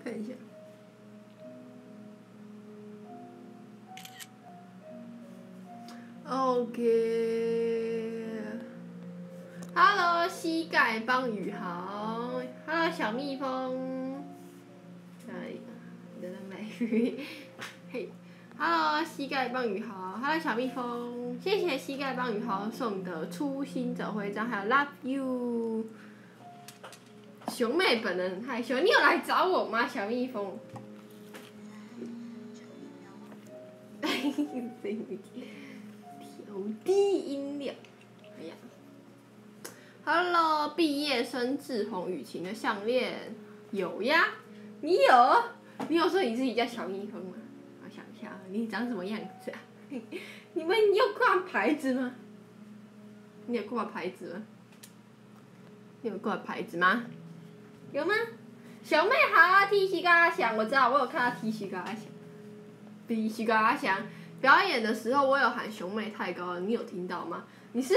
看一下。OK。Hello， 膝盖帮宇豪。Hello， 小蜜蜂。哎，你在哪里？嘿。Hello， 膝盖棒宇豪 ，Hello 小蜜蜂，谢谢膝盖棒宇豪送的初心者徽章，还有 Love You。熊妹本人很害羞，你有来找我吗，小蜜蜂？调低音量。哎呀 ，Hello， 毕业生志宏雨晴的项链有呀，你有？你有说你自己叫小蜜蜂吗？你长什么样子啊？你们有挂牌子吗？你有挂牌子吗？你有挂牌子吗？有吗？小妹好 ，T 恤跟阿翔，我知道，我有看到 T 恤跟阿翔。T 恤跟阿翔表演的时候，我有喊熊妹太高了，你有听到吗？你是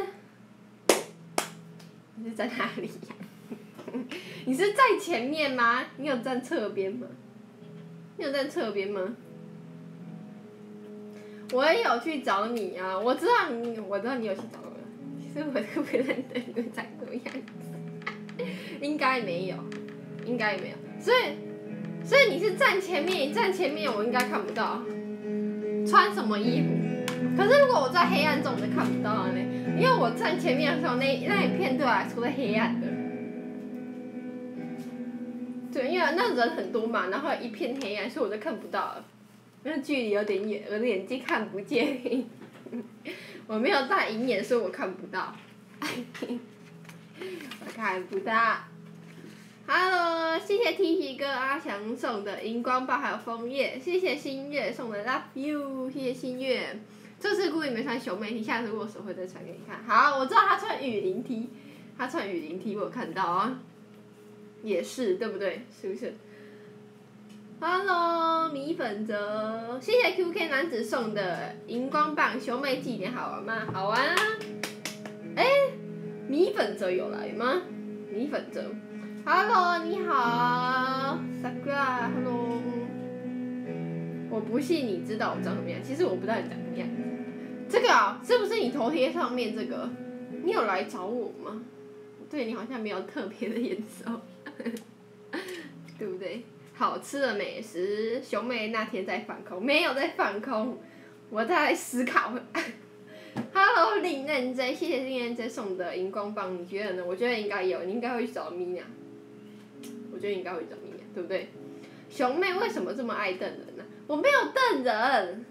在哪里呀？你是在前面吗？你有站侧边吗？你有站侧边吗？我也有去找你啊，我知道你有去找我，其实我特别认得你们长什么样子，应该没有，所以你是站前面我应该看不到，穿什么衣服？可是如果我在黑暗中，我就看不到了呢，因为我站前面的时候，那一片对我来说是黑暗的，对，因为那人很多嘛，然后一片黑暗，所以我就看不到了。那距离有点远，我的眼睛看不见，我没有戴银眼，所以我看不到。我看不到。Hello， 谢谢 T 恤哥阿翔送的荧光棒还有枫叶，谢谢新月送的 Love You， 谢谢新月。这次故意没穿熊妹 T， 下次握手会再穿给你看。好，我知道他穿雨林 T， 我有看到啊。也是，对不对？是不是？Hello， 米粉泽，谢谢 QK 男子送的荧光棒，熊妹祭典好玩吗？好玩啊！米粉泽有来吗？米粉泽 ，Hello， 你好 ，Sakura，Hello。我不信你知道我长什么样，其实我不知道你长什么样子。这个啊，是不是你头贴上面这个？你有来找我吗？对你好像没有特别的眼熟，对不对？好吃的美食，熊妹那天在放空，没有在放空，我在思考。Hello， 林认真，谢谢林认真送的荧光棒，你觉得呢？我觉得应该有，你应该会去找米娅。我觉得应该会找米娅，对不对？熊妹为什么这么爱瞪人呢？我没有瞪人，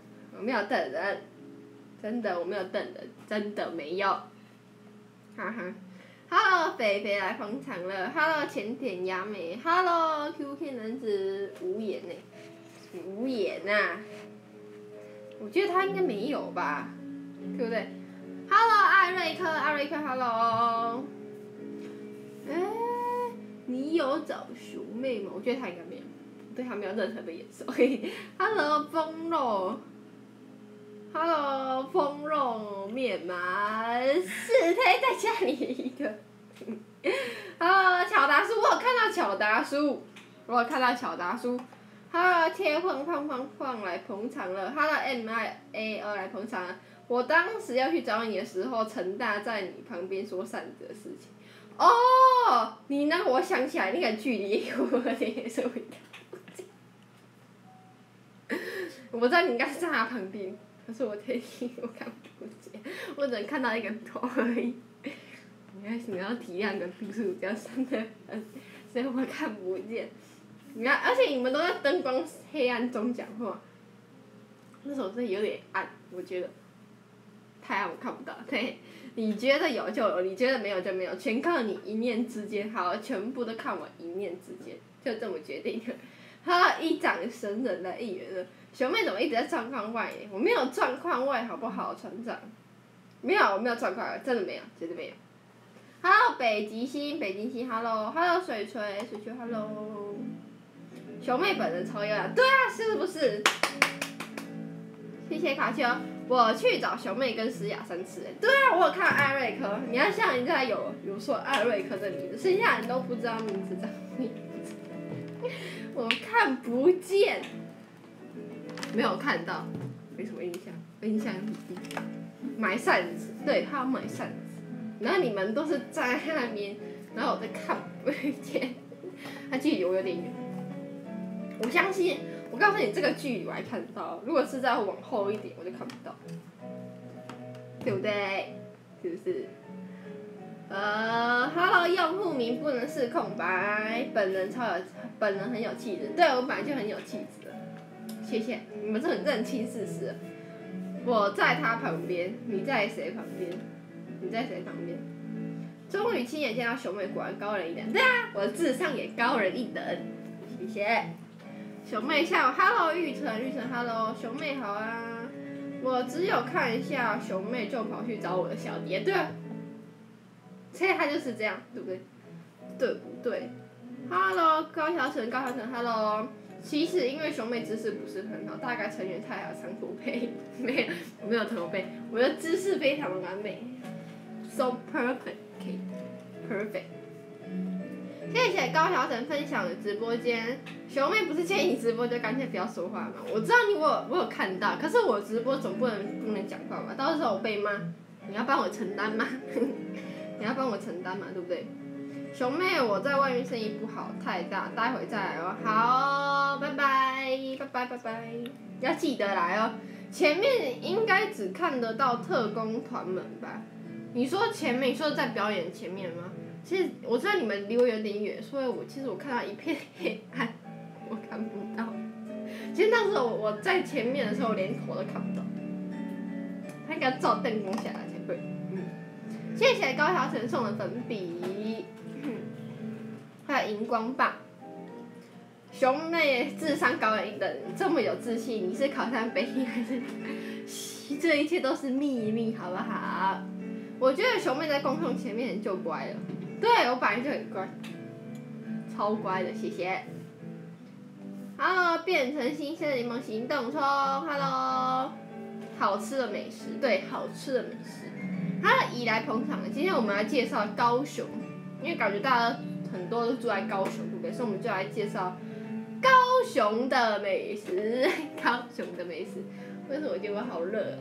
真的我没有瞪人，真的没有。哈哈。Hello， 肥肥来捧场了。Hello， 浅田雅美。Hello， QK 男子无言呢，无言呐。我觉得他应该没有吧，对不对 ？Hello， 艾瑞克 ，Hello。你有找熊妹吗？我觉得他应该没有，对他没有任何的眼熟。Hello， 风肉。Hello， 风肉面嘛，是推在家里一个。Hello， 巧达叔，我有看到巧达叔。Hello， 切晃来捧场了。Hello MIAO 来捧场了。我当时要去找你的时候，陈大在你旁边说扇子的事情。哦，你那我想起来，那个距离有点稍微看不见。我知道你应该是在他旁边。可是我天气我看不见，我只能看到一个头而已。你要体谅个度数比较深的人，所以我看不见。你看，而且你们都在灯光黑暗中讲话，那时候真的有点暗，我觉得太暗我看不到。对，你觉得有就有，你觉得没有就没有，全靠你一念之间。好，全部都看我一念之间，就这么决定的。他一掌神人的一员了。熊妹怎么一直在状况外？我没有状况外，好不好，船长？没有，我没有状况外，真的没有，绝对没有。Hello， 北极星 ，Hello， 水锤 ，Hello。熊妹本人超优雅，对啊，是不是？谢谢卡丘，我去找熊妹跟石雅3次，对啊，我有看艾瑞克，你要像人家有说艾瑞克的名字，剩下人都不知道名字叫什么名字。我看不见，没有看到，没什么印象，印象很低。买扇子，对，他要买扇子，然后你们都是站在那边，然后我在看不见，他距离我有点远。我相信，我告诉你这个距离我还看得到，如果是再往后一点，我就看不到，对不对？是不是？Hello， 用户名不能是空白，本人很有气质，对我本来就很有气质了，谢谢，你们是很认清事实。我在他旁边，你在谁旁边？你在谁旁边？终于亲眼见到熊妹，果然高人一等。对啊，我的智商也高人一等，谢谢。熊妹下午 ，Hello 玉成 ，Hello 熊妹好啊。我只有看一下熊妹就跑去找我的小蝶，对啊，所以他就是这样，对不对？对不对 ？Hello 高桥成 ，Hello。其实因为熊妹姿势不是很好，大概成员太好，长驼背，没有驼背，我的姿势非常的完美 ，so perfect。谢谢高桥成分享的直播间，熊妹不是建议你直播就干脆不要说话吗？我知道我有看到，可是我直播总不能讲话吧？到时候我被骂，你要帮我承担吗？你要帮我承担嘛，对不对？熊妹，我在外面生意不好，太大，待会再来哦。好，拜拜，要记得来哦。前面应该只看得到特工团们吧？你说前面，你说在表演前面吗？其实我知道你们离我有点远，所以其实我看到一片黑暗，我看不到。其实那时候我在前面的时候，我连头都看不到。他应该照灯光下来才对。谢谢高桥成送的粉笔。还有荧光棒，熊妹智商高人一等，这么有自信，你是考上北医还是？这一切都是秘密，好不好？我觉得熊妹在公众前面就乖了，对我本来就很乖，超乖的，谢谢。Hello， 变成新鲜的柠檬行动中 ，Hello， 好吃的美食，对，好吃的美食。他以来捧场的，今天我们来介绍高雄，因为感觉大家很多都住在高雄，对不对？所以我们就来介绍高雄的美食。高雄的美食，为什么我觉得我好热？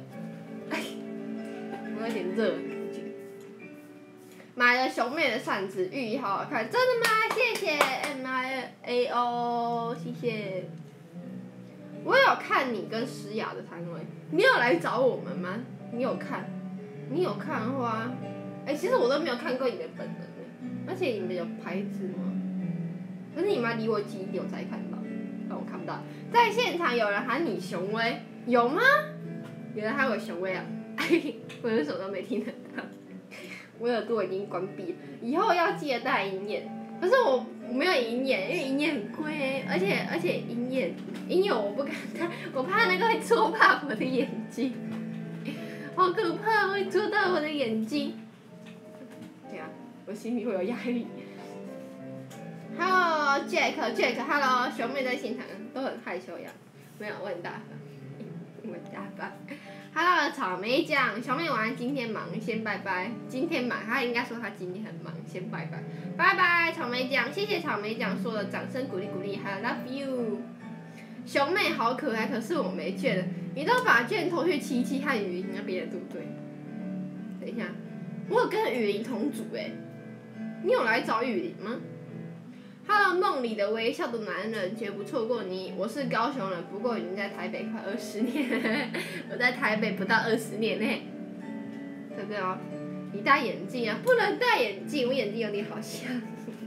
我有点热的感觉。买了熊妹的扇子，寓意好好看，真的吗？谢谢 MIAO， 谢谢。我有看你跟诗雅的摊位，你有来找我们吗？你有看的话，其实我都没有看过你的本人。而且你们有牌子吗？可是你们离我近一点我才看到，但我看不到。在现场有人喊你熊威，有吗？有人喊我熊威啊！我什么都没听得到，我耳朵已经关闭了。以后要记得戴银眼，可是我没有银眼，因为银眼很贵，而且银眼我不敢戴，我怕那个会戳怕我的眼睛，好可怕，会戳到我的眼睛。我心里会有压力。Hello Jack，Hello， 熊妹在现场都很害羞呀，没有，我很大方。Hello 草莓酱，熊妹晚安，今天忙，先拜拜。今天忙，他应该说他今天很忙，先拜拜。拜拜草莓酱，谢谢草莓酱说的掌声鼓励，还有 love you。熊妹好可爱，可是我没券了，你都把券投去七七和雨林那边了，对不对？等一下，我有跟雨林同组你有来找雨林吗 ？Hello， 梦里的微笑的男人，绝不错过你。我是高雄人，不过已经在台北快20年，我在台北不到20年呢。对不对哦？你戴眼镜啊？不能戴眼镜，我眼睛有点好像，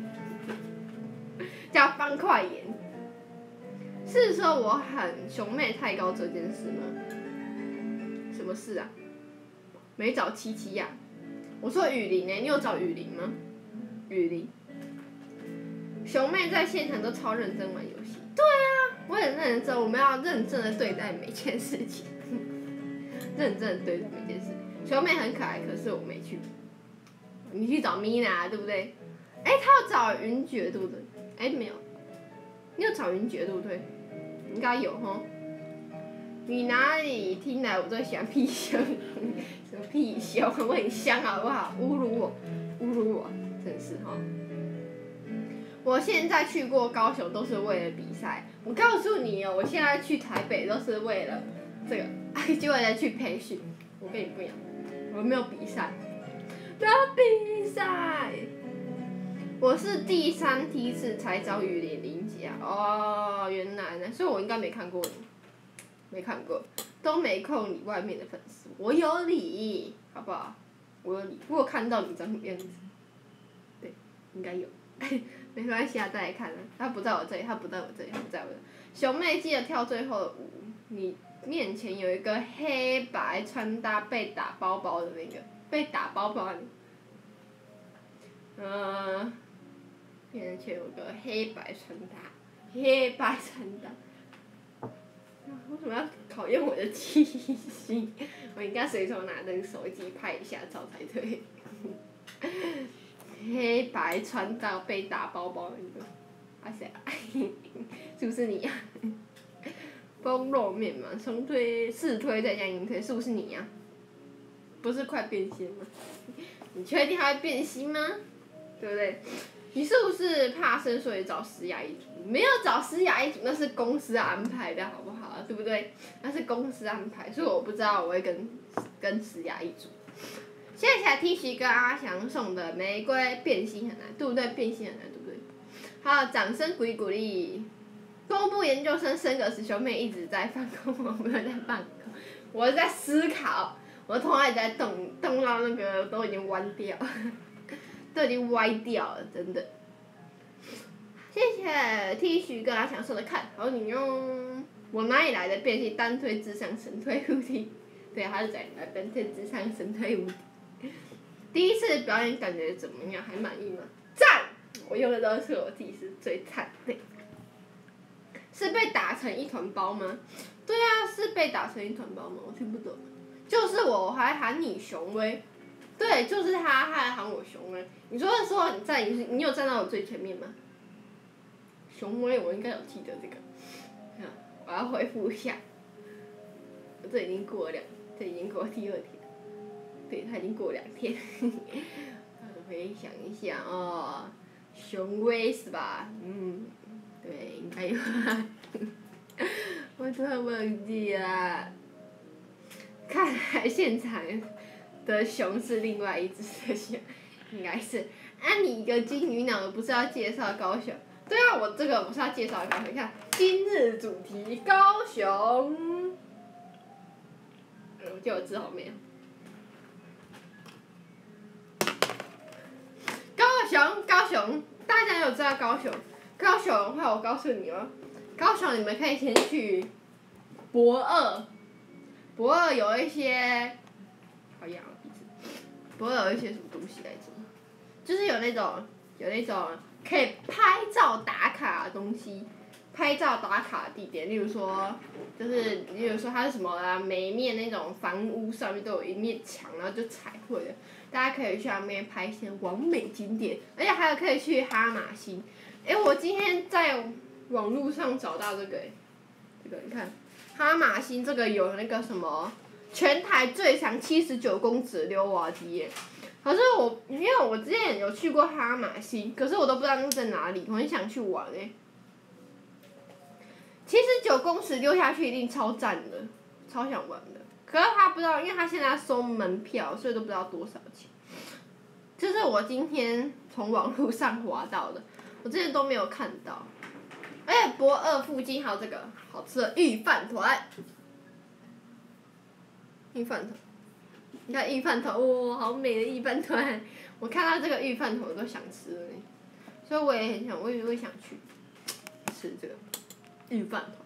叫方块眼。是说我喊熊妹太高这件事吗？什么事啊？没找七七呀？我说雨林你有找雨林吗？雨林，熊妹在现场都超认真玩游戏。对啊，我很认真，我们要认真的对待每件事情，认真的对待每件事。熊妹很可爱，可是我没去。你去找 Mina 对不对？她要找云爵对不对？没有，你有找云爵对不对？应该有齁。你哪里听来我最喜欢屁熊？什么屁熊？我很香好不好？侮辱我，真是齁。 我现在去过高雄都是为了比赛。我告诉你哦，我现在去台北都是为了这个，结果再去培训。我跟你不一样，我没有比赛，没有比赛。我是第3梯次才找雨林姐啊。哦，原来呢，所以我应该没看过你，没看过，都没扣你外面的粉丝。我有理，好不好？我有理，我有看到你长什么样子。对，应该有。没关系啊，再来看啊。他不在我这里，他不在我这里，他不在我这里。熊妹记得跳最后的舞。你面前有一个黑白穿搭被打包包的那个，被打包包的。面前有个黑白穿搭，黑白穿搭。为什么要考验我的记性？我应该随手拿那个手机拍一下照才对。黑白穿搭被打包包的那个，哇塞，是不是你呀？风肉面嘛，冲推、试推再加硬推，是不是你呀？不是快变心吗？你确定它会变心吗？对不对？你是不是怕生所以找师雅一组？没有找师雅一组，那是公司安排的好不好？对不对？那是公司安排，所以我不知道我会跟师雅一组。谢谢 T 恤跟阿翔送的玫瑰，变心很难，对不对？变心很难，对不对？好，掌声鼓励鼓励。公布研究生升格时，熊妹一直在放空，我没有在放空，我在思考，我的头脑也在动到那个都已经弯掉，都已经歪掉了，真的。谢谢 T 恤跟阿翔送的看好你哟。我哪里来的变心？单推智商神推无敌，对，他是在单推智商神推无敌。第一次表演感觉怎么样？还满意吗？赞！我用的都是我自己是最赞的。是被打成一团包吗？对啊，是被打成一团包吗？我听不懂。就是我还喊你雄威，对，就是他还喊我雄威。你说的时候你有站到我最前面吗？雄威，我应该有记得这个。我要回复一下。这已经过第2天。对，他已经过2天。我回想一下哦，雄威是吧？对，应该有啊。我突然忘记了。看来现场的熊是另外一只的熊，应该是。你一个金鱼脑的不是要介绍高雄？对啊，我这个不是要介绍高雄，你看今日主题高雄。我记得我字后面。高雄，大家有知道高雄？高雄的话，我告诉你哦，高雄你们可以先去博二有一些，好痒啊鼻子。博二有一些什么东西来着？就是有那种可以拍照打卡的东西，拍照打卡的地点，例如说它是什么啊？每一面那种房屋上面都有一面墙，然后就彩绘的。大家可以去那边拍一些完美景点，而且还有可以去哈马星。我今天在网络上找到这个这个你看，哈马星这个有那个什么，全台最长79公尺的溜滑梯耶。可是因为我之前有去过哈马星，可是我都不知道那在哪里，我很想去玩79公尺溜下去一定超赞的，超想玩的。可是他不知道，因为他现在收门票，所以都不知道多少钱。这是我今天从网络上滑到的，我之前都没有看到。而且博二附近还有这个好吃的御饭团。御饭团，你看御饭团，哇，好美的御饭团！我看到这个御饭团我都想吃了所以我也很想，我也会想去吃这个御饭团。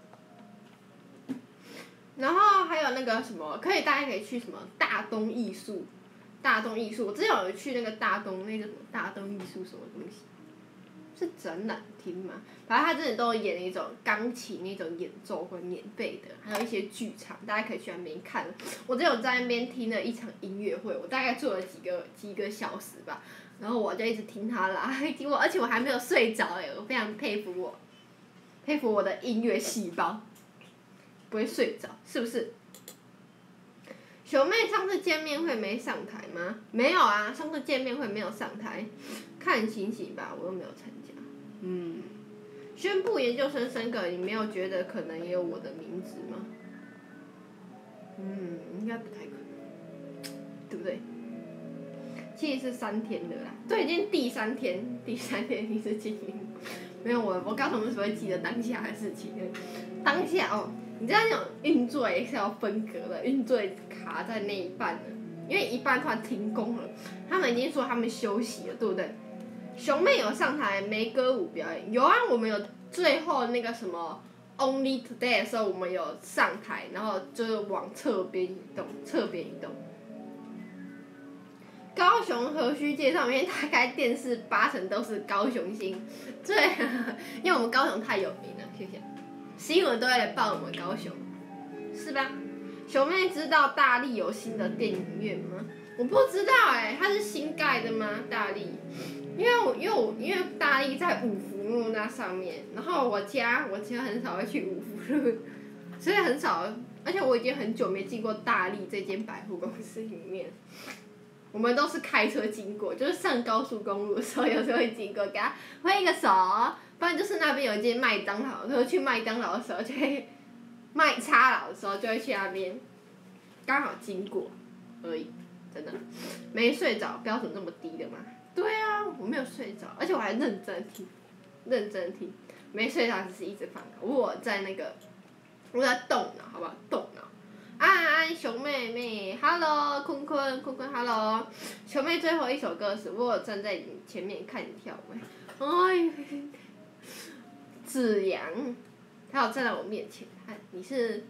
然后还有那个什么，大家可以去什么大东艺术，我之前有去那个大东艺术什么东西，是展览厅嘛？反正他真的都有演那种钢琴那种演奏会免费的，还有一些剧场，大家可以去那边看。我之前有在那边听了一场音乐会，我大概做了几个小时吧，然后我就一直听他啦，而且我还没有睡着我非常佩服我的音乐细胞。不会睡着，是不是？熊妹上次见面会没上台吗？没有啊，上次见面会没有上台，看情形吧，我又没有参加。 宣布研究生升格，你没有觉得可能也有我的名字吗？应该不太可能，对不对？其实是3天的啦，这已经第3天你是精灵，没有我告诉我们只会记得当下的事情，当下哦，你知道那种运作是要分隔的，运作卡在那一半了，因为一半突然停工了，他们已经说他们休息了，对不对？熊妹有上台没歌舞表演，有啊，我们有最后那个什么 Only Today 的时候，我们有上台，然后就是往侧边移动。高雄河须界上面大概电视80%都是高雄星，对，因为我们高雄太有名了，谢谢。新闻都会来报我们高雄，是吧？熊妹知道大力有新的电影院吗？我不知道它是新盖的吗？大力，因为大力在五福路那上面，然后我家很少会去五福路，所以很少，而且我已经很久没进过大力这间百货公司里面。我们都是开车经过，就是上高速公路的时候，有时候会经过，给他挥一个手，不然就是那边有一间麦当劳，然后去麦当劳的时候就会卖叉劳的时候就会去那边，刚好经过而已，真的没睡着，标准这么低的吗？对啊，我没有睡着，而且我还认真听，没睡着只是一直放歌，我在动脑，好不好？动脑。安安熊妹妹 ，Hello， 坤坤 ，Hello， 熊妹最后一首歌是我有站在你前面看你跳舞，哎，子阳，他有站在我面前，你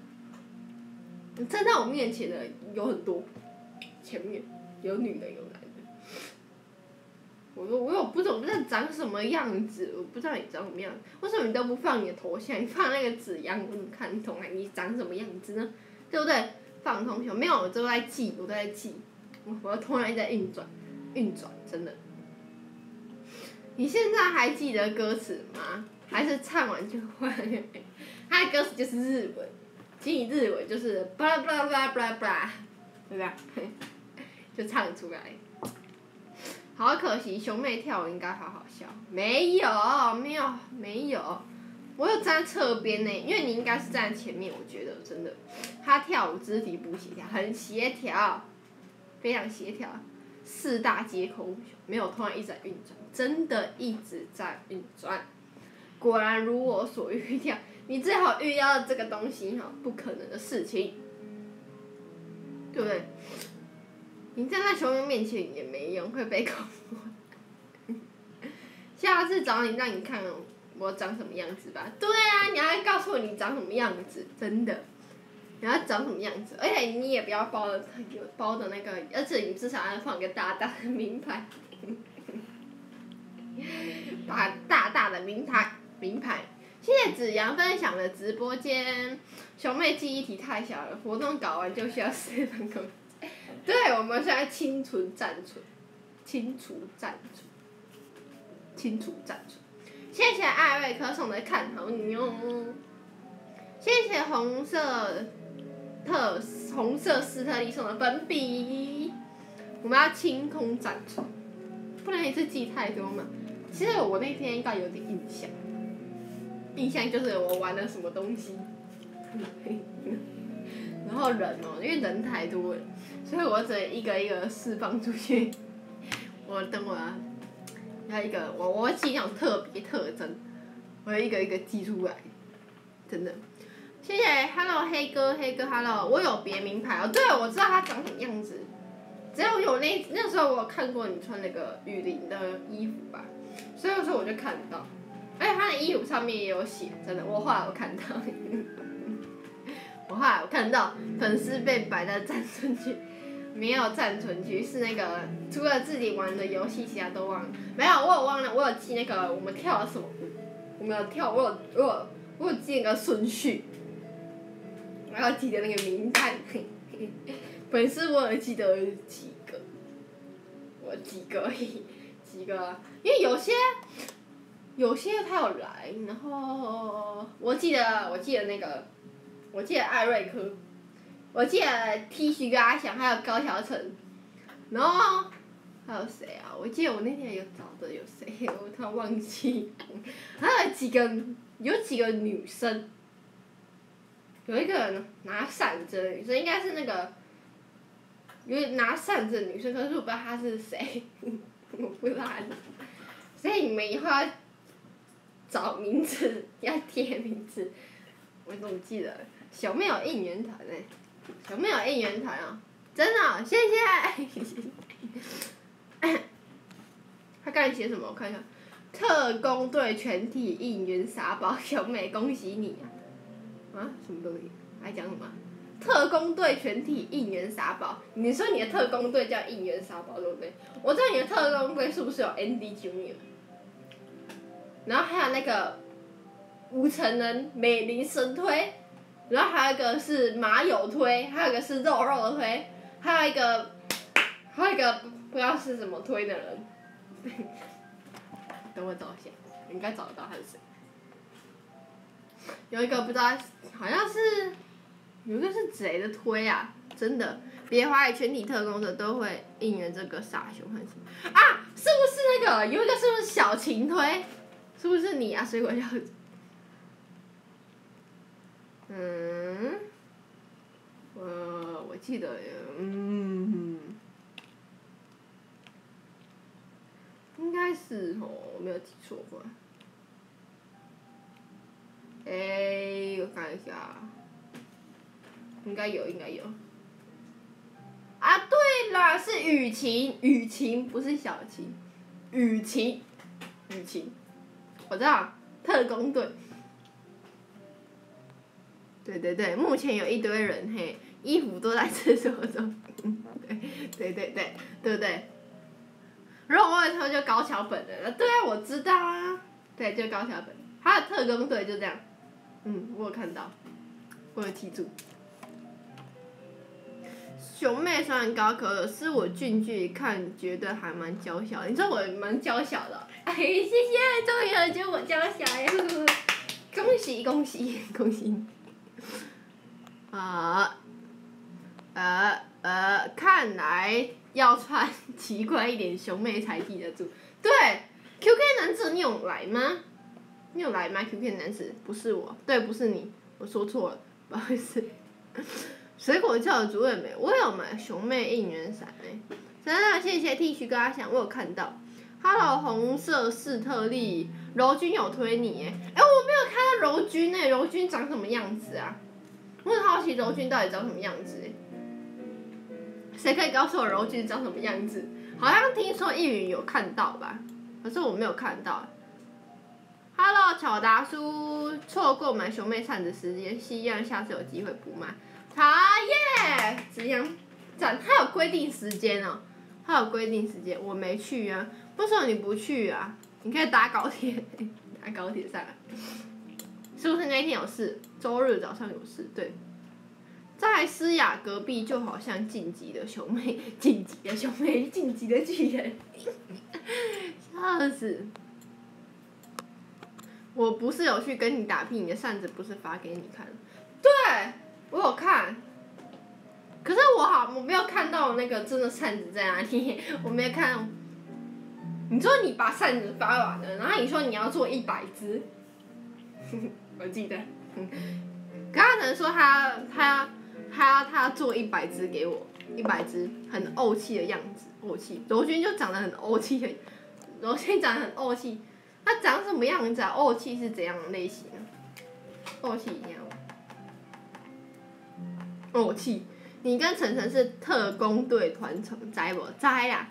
站在我面前的有很多，前面有女的有男的，我不知道长什么样子，我不知道你长什么样子，为什么你都不放你的头像，你放那个子阳，我怎么看懂你长什么样子呢？对不对？放空胸，没有，我都在记，我的头脑一直在运转，真的。你现在还记得歌词吗？还是唱完就忘了？他的歌词就是日文，其实日文就是巴拉巴拉巴拉巴拉巴拉，对吧？就唱出来。好可惜，熊妹跳舞应该好好笑，没有。我有站侧边呢，因为你应该是站前面，我觉得真的，他跳舞肢体不协调，很协调，非常协调，4大皆空，没有突然一直在运转，真的一直在运转。果然如我所预料，你最好预料这个东西不可能的事情，对不对？你站在熊妹面前也没用，会被恐怖。下次找你让你看我长什么样子吧？对啊，你要告诉我你长什么样子，真的，你要长什么样子，而且你也不要包的那个，而且你至少要放个大大的名牌，把大大的名牌。谢谢子阳分享的直播间，熊妹记忆体太小了，活动搞完就需要4分钟。对，我们现在清除暂存。谢谢艾瑞克送的看好你哦，谢谢红色斯特利送的粉笔，我们要清空暂存，不能一次记太多嘛。其实我那天应该有点印象就是我玩了什么东西，然后人因为人太多了，所以我只能一个一个释放出去。要一个我会记那种特别特征，我会一个一个记出来，真的。谢谢 ，Hello 黑哥 ，Hello， 我有别名牌对，我知道他长什么样子。只有那时候我有看过你穿那个雨林的衣服吧，所以有时候我就看到，而且他的衣服上面也有写，真的，我后来有看到，粉丝被摆在暂存区。没有暂存区，是那个除了自己玩的游戏，其他都忘了。没有，我有忘了，我有记那个我们跳了什么舞，我们有跳，我有记那个顺序，我要记得那个名单。粉丝我有记得几个，因为有些他有来，然后我记得艾瑞克。我记得 T 恤跟阿翔还有高桥成，然后还有谁啊？我记得我那天有找的有谁，我突然忘记。还有几个女生，有一个拿扇子的女生，应该是那个有拿扇子的女生，可是我不知道她是谁，我不知道她是。所以你们以后要找名字，要贴名字。我怎么记得？小妹有应援团哎，小妹有应援团啊，真的、哦，谢谢。他刚才写什么？我看一下，特工队全体应援撒宝，小美恭喜你啊！啊，什么东西？还讲什么？特工队全体应援撒宝，你说你的特工队叫应援撒宝对不对？我知道你的特工队是不是有 Andy Junior？ 然后还有那个吴承恩美林神推，然后还有一个是马友推，还有一个是肉肉的推，还有一个不知道是什么推的人。等我找一下，应该找得到他是谁。有一个不知道，好像是有一个是谁的推啊？真的，别怀疑，全体特工的都会应援这个傻熊还是什么啊？是不是那个有一个是不是小晴推？是不是你啊？水果小子。我记得应该是哦，我没有记错吧？我看一下，应该有。啊，对啦，是雨晴不是小晴，雨晴，我知道，特工队。对，目前有一堆人嘿，衣服都在厕所中，对不对？如果我有偷就高桥本人了，对啊，我知道啊，对，就高桥本，他的特工队就这样，我有看到，我有记住。熊妹虽然高，可是我近距离看觉得还蛮娇小的，你知道我蛮娇小的、哦，哎，谢谢，终于有人觉得我娇小耶，恭喜！看来要穿奇怪一点，熊妹才记得住。对 ，QK 男子你有来吗？QK 男子不是我，对，不是你，我说错了，不好意思。水果教的主任没，我有买熊妹应援伞真的谢谢 T 恤跟他想，我有看到。Hello 红色斯特利，柔君有推你我没有看到柔君柔君长什么样子啊？我很好奇柔君到底长什么样子谁可以告诉我柔君长什么样子？好像听说易云有看到吧，可是我没有看到。Hello 巧达叔，错过买熊妹扇子时间，希望下次有机会补买。好耶！这样赞，他有规定时间哦，我没去啊，为什么你不去啊？你可以搭高铁上来。是不是那天有事？周日早上有事，对。在思雅隔壁就好像晋级的熊妹，晋级的巨人，笑死！我不是有去跟你打拼，你的扇子不是发给你看？对，我有看。可是我没有看到那个真的扇子在哪里，我没有看到。你说你把扇子发完了，然后你说你要做100只，我记得。刚刚能说他做100只给我，100只很怄气的样子，柔君就长得很怄气他长什么样子啊？怄气是怎样的类型啊？怄气一样。怄气，你跟晨晨是特工队团成，知不？知啦。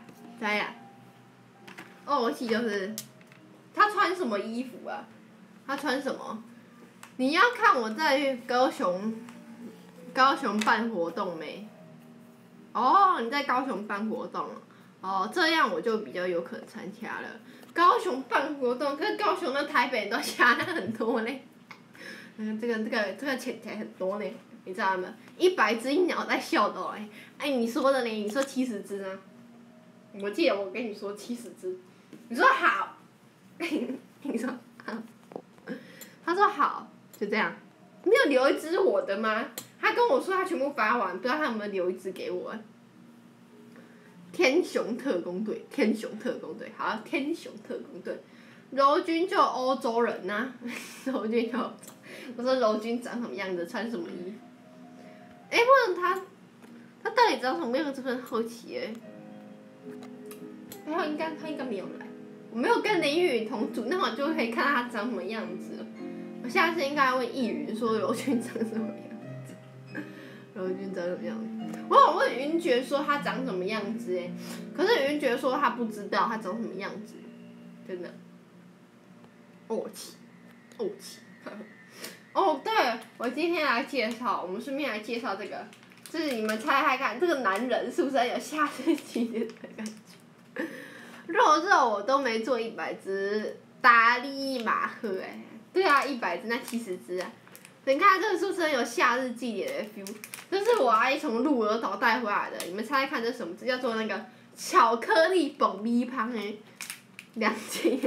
怄气就是他穿什么衣服啊？他穿什么？你要看我在高雄办活动没？哦，你在高雄办活动哦，这样我就比较有可能参加了。高雄办活动，可是高雄跟台北都下的很多嘞。这个钱财很多呢，你知道吗？100只鸟在笑的你说的呢？你说70只呢？我记得我跟你说70只，你说好，你说好，他说好，就这样。没有留一只我的吗？他跟我说他全部发完，不知道他有没有留一只给我。 天雄特工队，天雄特工队，好，天雄特工队。柔君就欧洲人呐、啊，柔君就，我说柔君长什么样子，穿什么衣服？哎、不然他到底长什么样子？很好奇哎。他应该没有来，我没有跟林允同组，那我就可以看他长什么样子了。我下次应该问易云说柔君长什么样子，柔君长什么样子？我有问云爵说他长什么样子哎，可是云爵说他不知道他长什么样子，真的。怄气。哦，对，我今天来介绍，我们顺便来介绍这个，就是你们猜猜看，这个男人是不是很有夏日祭典的感觉？肉我都没做100只，达利马赫哎，对啊，100只那70只啊，你看这个是不是很有夏日祭典的 feel？ 这是我阿姨从鹿儿岛带回来的，你们猜猜看这是什么？这叫做那个巧克力爆米香诶，2斤。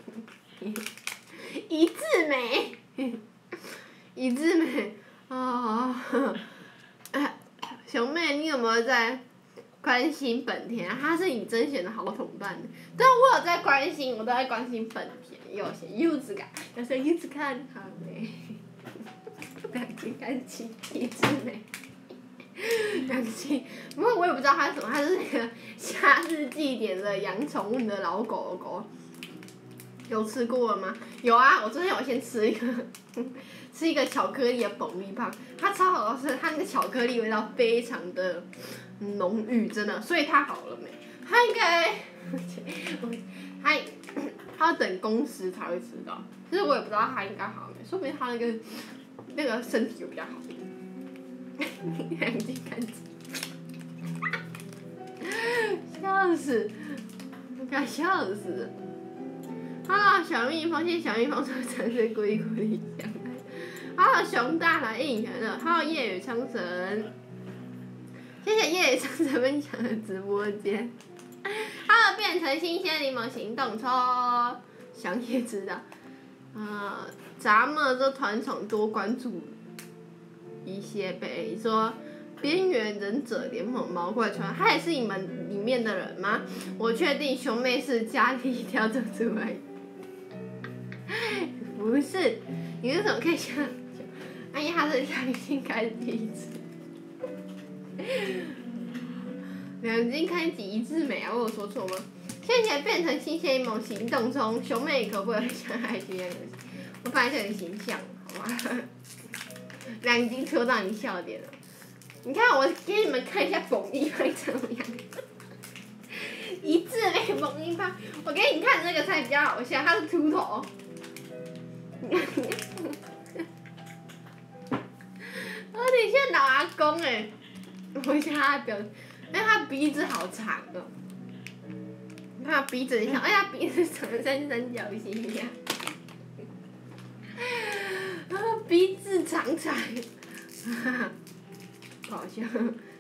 一字眉，一字眉，哦，熊妹，你有没有在关心本田？他是你甄选的好同伴。对，我有在关心，我都在关心本田，有些柚子感，有些柚子看好嘞。2斤看齐，一字眉。2斤，不过我也不知道它是什么，它是那个夏日祭典的养宠物的老狗狗。有吃过了吗？有啊，我昨天有先吃一个巧克力的爆米香，它超好吃，它那个巧克力味道非常的浓郁，真的，所以它好了没？它应该，它要等公司才会知道，其实我也不知道它应该好了没，说不定它那个身体有比较好。2斤看起，笑死，快笑死。Hello， 小蜜蜂，谢谢小蜜蜂说橙是龟咕里香。Hello， 熊大来应援了。Hello， 夜雨苍神，谢谢夜雨苍神分享的直播间。Hello， 变成新鲜柠檬行动抽，想也知道。咱们这团宠多关注一些呗。你说边缘忍者联盟毛怪川，他也是你们里面的人吗？我确定熊妹是家里挑走出来。不是，你为什么可以想？阿姨她是2斤开几一次？2斤开几一字眉啊？我有说错吗？谢谢变成新鲜一萌行动中，熊妹可不可以像爱情一样？我发现你形象，好吗？2斤戳到你笑点了。你看，我给你们看一下蹦一拍怎么样？一字眉蹦一拍，我给你看这个才比较好笑，它是秃头。有点像老阿公哎，我想他的表，因为他鼻子好长哦，你看他鼻子很像，哎呀鼻子长得像三角形一样，鼻子长长，不好笑。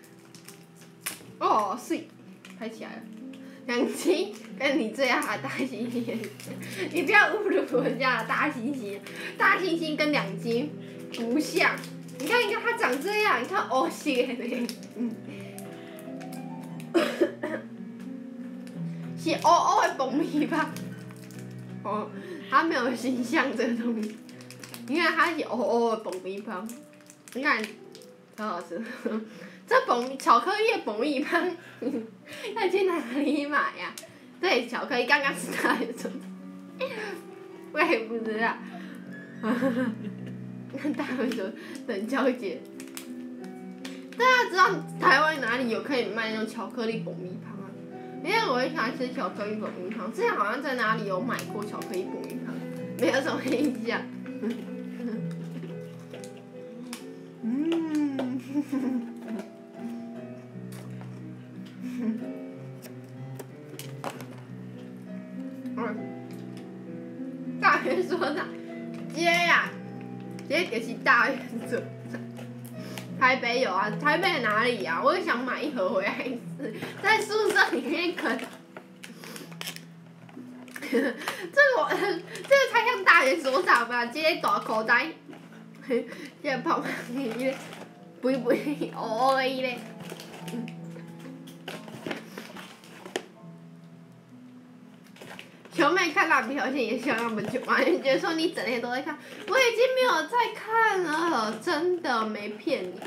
哦，水，拍起来了。2斤跟你最爱的大猩猩，你不要侮辱我家的大猩猩，大猩猩跟2斤不像，你看它长这样，你看哦血呢，是哦的爆米吧？哦，它没有形象这个东西，你看它是哦的爆米香，你看，超好吃。这巧克力的爆米香要去哪里买呀？对，巧克力刚刚是哪里做的？我也不知道。大家说等交姐，大家知道台湾哪里有可以卖那种巧克力爆米香啊？因为我很喜欢吃巧克力爆米香，之前好像在哪里有买过巧克力爆米香，没有什么印象。大原说的，这呀，这就是大原则。台北有啊，台北哪里啊？我也想买一盒回来吃，在宿舍里面啃。这个才像大原所长吧？这个大口袋，这个胖胖的，肥肥黑黑的。 球妹看蜡笔小新也笑那么久吗？你觉得说你整天都在看？我已经没有在看了，真的没骗你。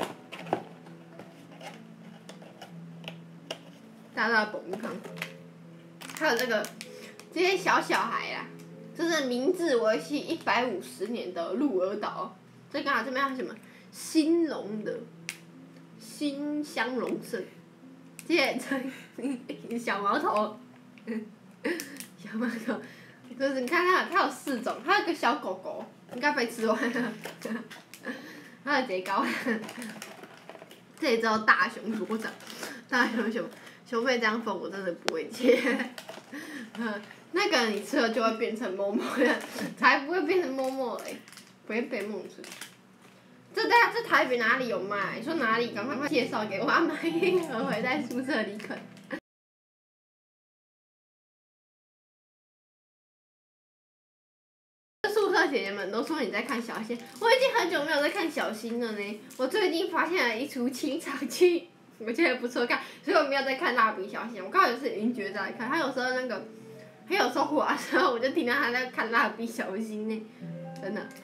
大大蹦一康，还有这个这些小孩啦，这是明治维新150年的鹿儿岛，这刚好这边还有什么兴隆的新香龙盛，这小毛头，小毛头，就是你看它有4种，还有个小狗狗，应该被吃完了，还有这高，这里只有大熊组长，大熊。熊妹这样分我真的不会接，那个你吃了就会变成嬷嬷的，才不会变成嬷嬷嘞，不会被梦出。这台北哪里有卖？你说哪里？赶快介绍给我，买一盒回在宿舍里啃。宿舍姐姐们都说你在看小新，我已经很久没有在看小新了呢。我最近发现了一出清场剧。我觉得不错看，所以我没有在看蜡笔小新。我刚好是云爵在看，他有时候他有时候滑的时候，我就听到他在看蜡笔小新呢，真的。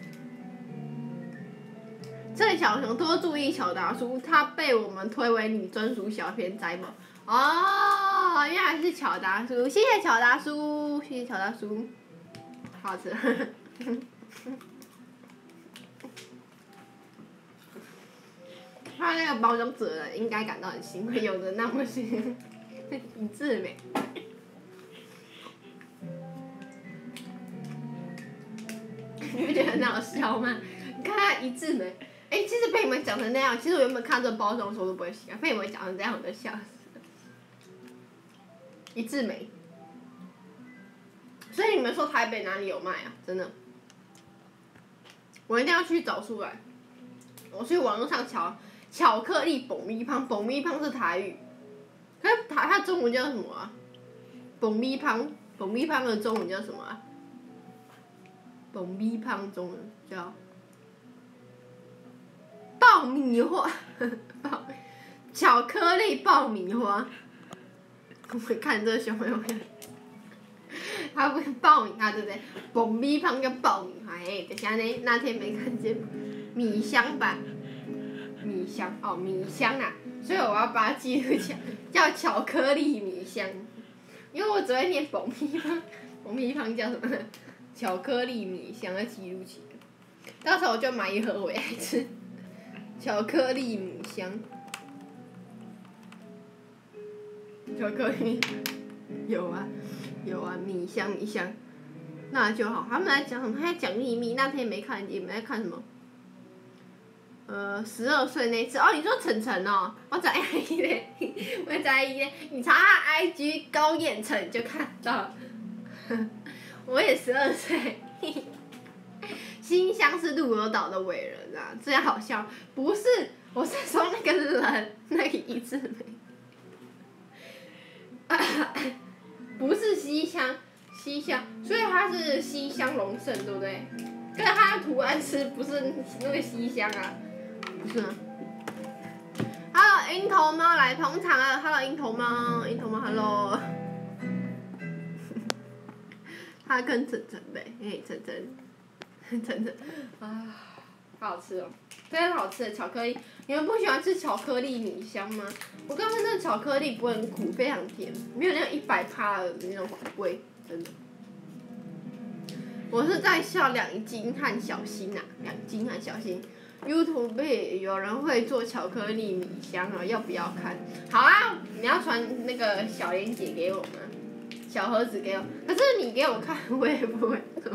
这小熊多注意小达叔，他被我们推为女专属小偏宅嘛。哦，原来是巧达叔，谢谢巧达叔，谢谢巧达叔，好吃。他那个包装纸人应该感到很欣慰，有的那么欣一致美。你不觉得很好笑吗？你看他一致美，其实被你们讲成那样，其实我原本看这包装的时候都不会喜欢，被你们讲成这样我就笑死了。一致美。所以你们说台北哪里有卖啊？真的，我一定要去找出来。我去网络上瞧。巧克力爆米香，爆米香是台语，它中文叫什么啊？爆米香，爆米香的中文叫什么啊？爆米香中文叫爆米花，巧克力爆米花。我看这小朋友看，他不是爆米花对不对？爆米香跟爆米花，等下呢那天没看见米香版。米香哦，米香啊，所以我要把它记录起来，叫巧克力米香，因为我只会念爆米香，爆米香叫什么呢？巧克力米香要记录起来，到时候我就买一盒回来吃。巧克力米香，巧克力有啊，米香，那就好。他们在讲什么？他在讲秘密，那天没看，你们在看什么？12岁那次哦，你说晨晨哦，我在意嘞，我在意嘞，你查他 IG 高彦成就看到了，我也12岁，新乡是鹿儿岛的伟人啊，这样好笑，不是，我是说那个人，那个一字眉，不是西乡，所以他是西乡隆盛对不对？跟他的图案是不是那个西乡啊？不是吗 ？Hello， 樱头猫来捧场了。Hello， 樱头猫 ，Hello。他跟晨晨呗，晨晨，啊，好好吃哦，非常好吃的巧克力。你们不喜欢吃巧克力米香吗？我告诉你，那个巧克力不会很苦，非常甜，没有那种100%的那种苦味，真的。我是在笑两金和小新啊，YouTube 有人会做巧克力米香啊，要不要看？好啊，你要传那个小链接给我吗？小盒子给我，可是你给我看，我也不会做。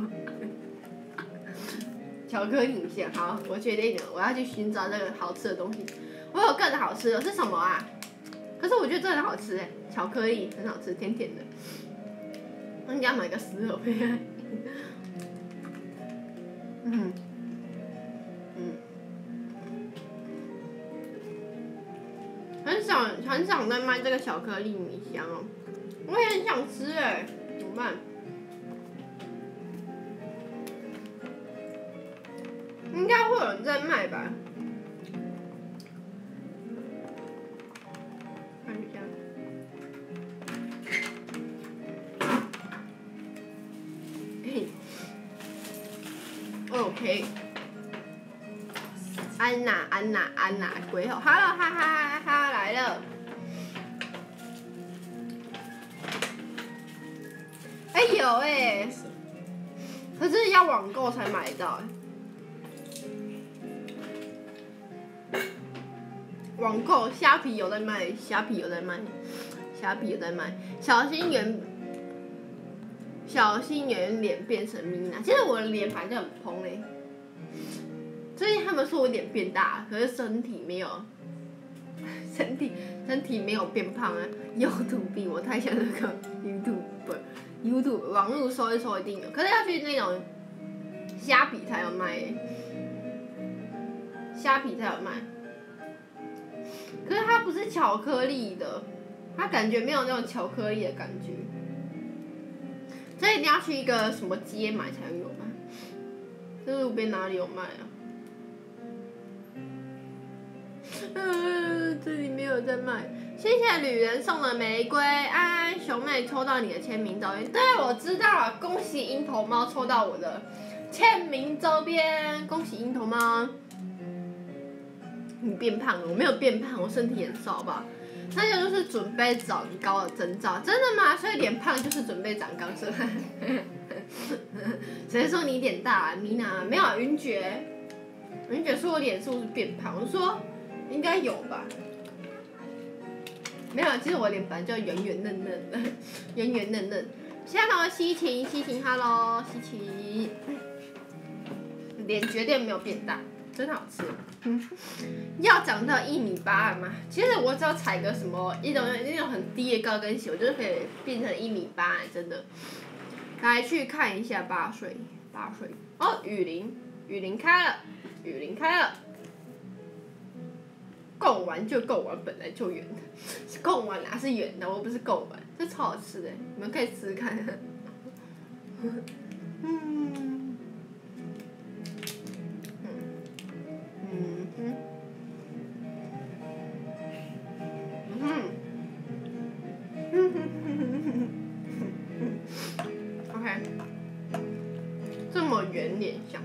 巧克力米香，好，我决定了，我要去寻找这个好吃的东西。我有更好吃的，是什么啊？可是我觉得这很好吃巧克力很好吃，甜甜的。我应该买个10盒回来。很少在卖这个巧克力米香哦，我也很想吃怎么办？应该会有人在卖吧？看一下。 安娜，鬼吼 ，Hello， 哈来了。有可是要网购才买得到网购虾皮有在卖，小心圆脸变成米娜，其实我的脸反正很蓬最近他们说我脸变大，可是身体没有变胖啊。YouTube 我太像那个 YouTube 网络搜一搜一定有，可是要去那种虾皮才有卖可是它不是巧克力的，它感觉没有那种巧克力的感觉，所以一定要去一个什么街买才有卖。这路边哪里有卖啊？这里没有在卖。谢谢旅人送的玫瑰，安熊妹抽到你的签名周边，对，我知道了，恭喜樱头猫抽到我的签名周边，恭喜樱头猫。你变胖了，我没有变胖，我身体很瘦，好不好？那个就是准备长高的征兆，真的吗？所以脸胖就是准备长高是吧？谁说你脸大啊？米娜没有，云爵说我脸是不是变胖？我说应该有吧。没有，其实我脸本来就圆圆嫩嫩。下头西晴 ，Hello 西晴，脸绝对没有变大，真好吃。要长到1.8米吗？其实我只要踩个什么那种很低的高跟鞋，我就可以变成1.8米，真的。来去看一下8岁哦，雨林开了。贡丸就贡丸本来就圆的，贡丸哪是圆的？我不是贡丸，这超好吃的，你们可以试试看。OK， 这么圆脸香。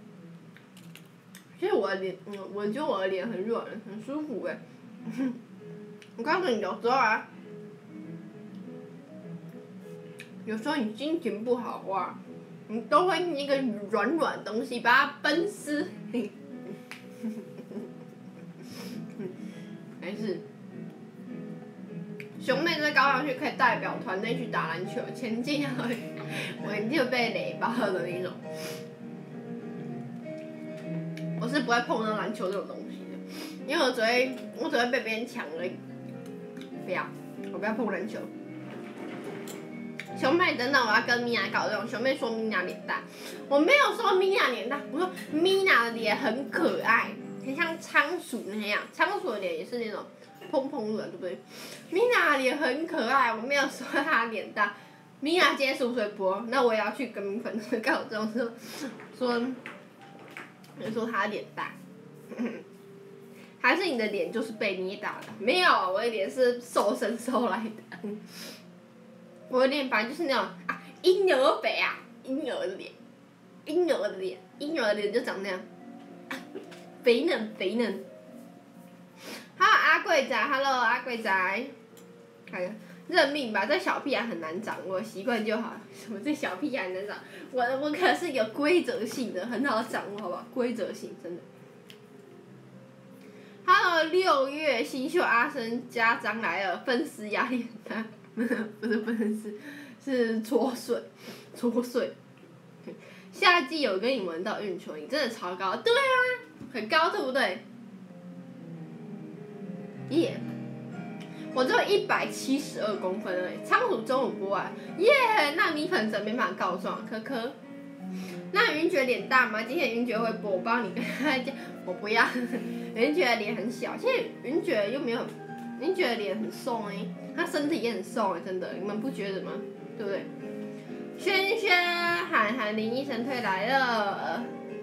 其实我的脸，我觉得我的脸很软，很舒服我告诉你，有时候你心情不好的话，你都会那个软的东西把它崩湿。还是熊妹在高上去可以代表团队去打篮球，前进而已，我一定有被雷爆的那种。我是不会碰到篮球这种东西的，因为我只会被别人抢而已。我不要碰篮球。熊妹等等，我要跟米娅搞这种。熊妹说米娅脸大，我没有说米娅脸大，我说米娅的脸很可爱，很像仓鼠那样。仓鼠的脸也是那种蓬蓬的，对不对？米娅的脸很可爱，我没有说她脸大。米娅今天是不是播？那我也要去跟粉丝搞这种说他脸大，还是你的脸就是被捏大的？没有，我的脸是瘦身瘦来的。我的脸本来就是那种婴儿肥婴儿的脸就长那样，肥嫩。还有阿贵仔 ，Hello 阿贵仔，认命吧，这小屁孩很难掌握，习惯就好。什么这小屁孩难掌握？我可是有规则性的，很好掌握，好不好？规则性真的。6月新秀阿生家长来了，粉丝压力很大，不是粉丝，是搓碎。夏季有跟你闻到运球，你真的超高，对啊，很高，对不对？耶。我只有172公分而已，仓鼠中午播啊，耶！那米粉怎没办法告状，科科。那云爵脸大吗？今天云爵会播，我帮你跟他讲，我不要。云爵的脸很小，其实云爵又没有，云爵的脸很瘦他身体也很瘦真的，你们不觉得吗？对不对？轩轩喊林医生退来了，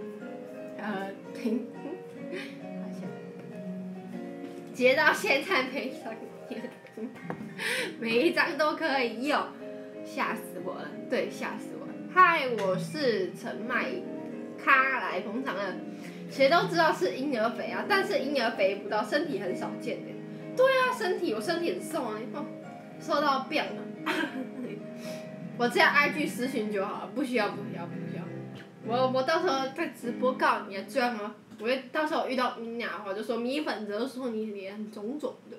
停，截到现在没上。每一张都可以用，吓死我了！对，吓死我了！嗨，我是陈麦咖来捧场了。 谁都知道是婴儿肥啊，但是婴儿肥不到，身体很少见的。对啊，我身体很瘦啊，瘦到变了。我这样 IG 私讯就好了，不需要。我到时候在直播告诉你这样啊，我会到时候遇到米娅的话，就说米粉就说你脸很肿肿的。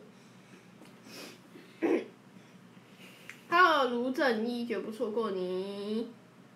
还有卢正一绝不错过你。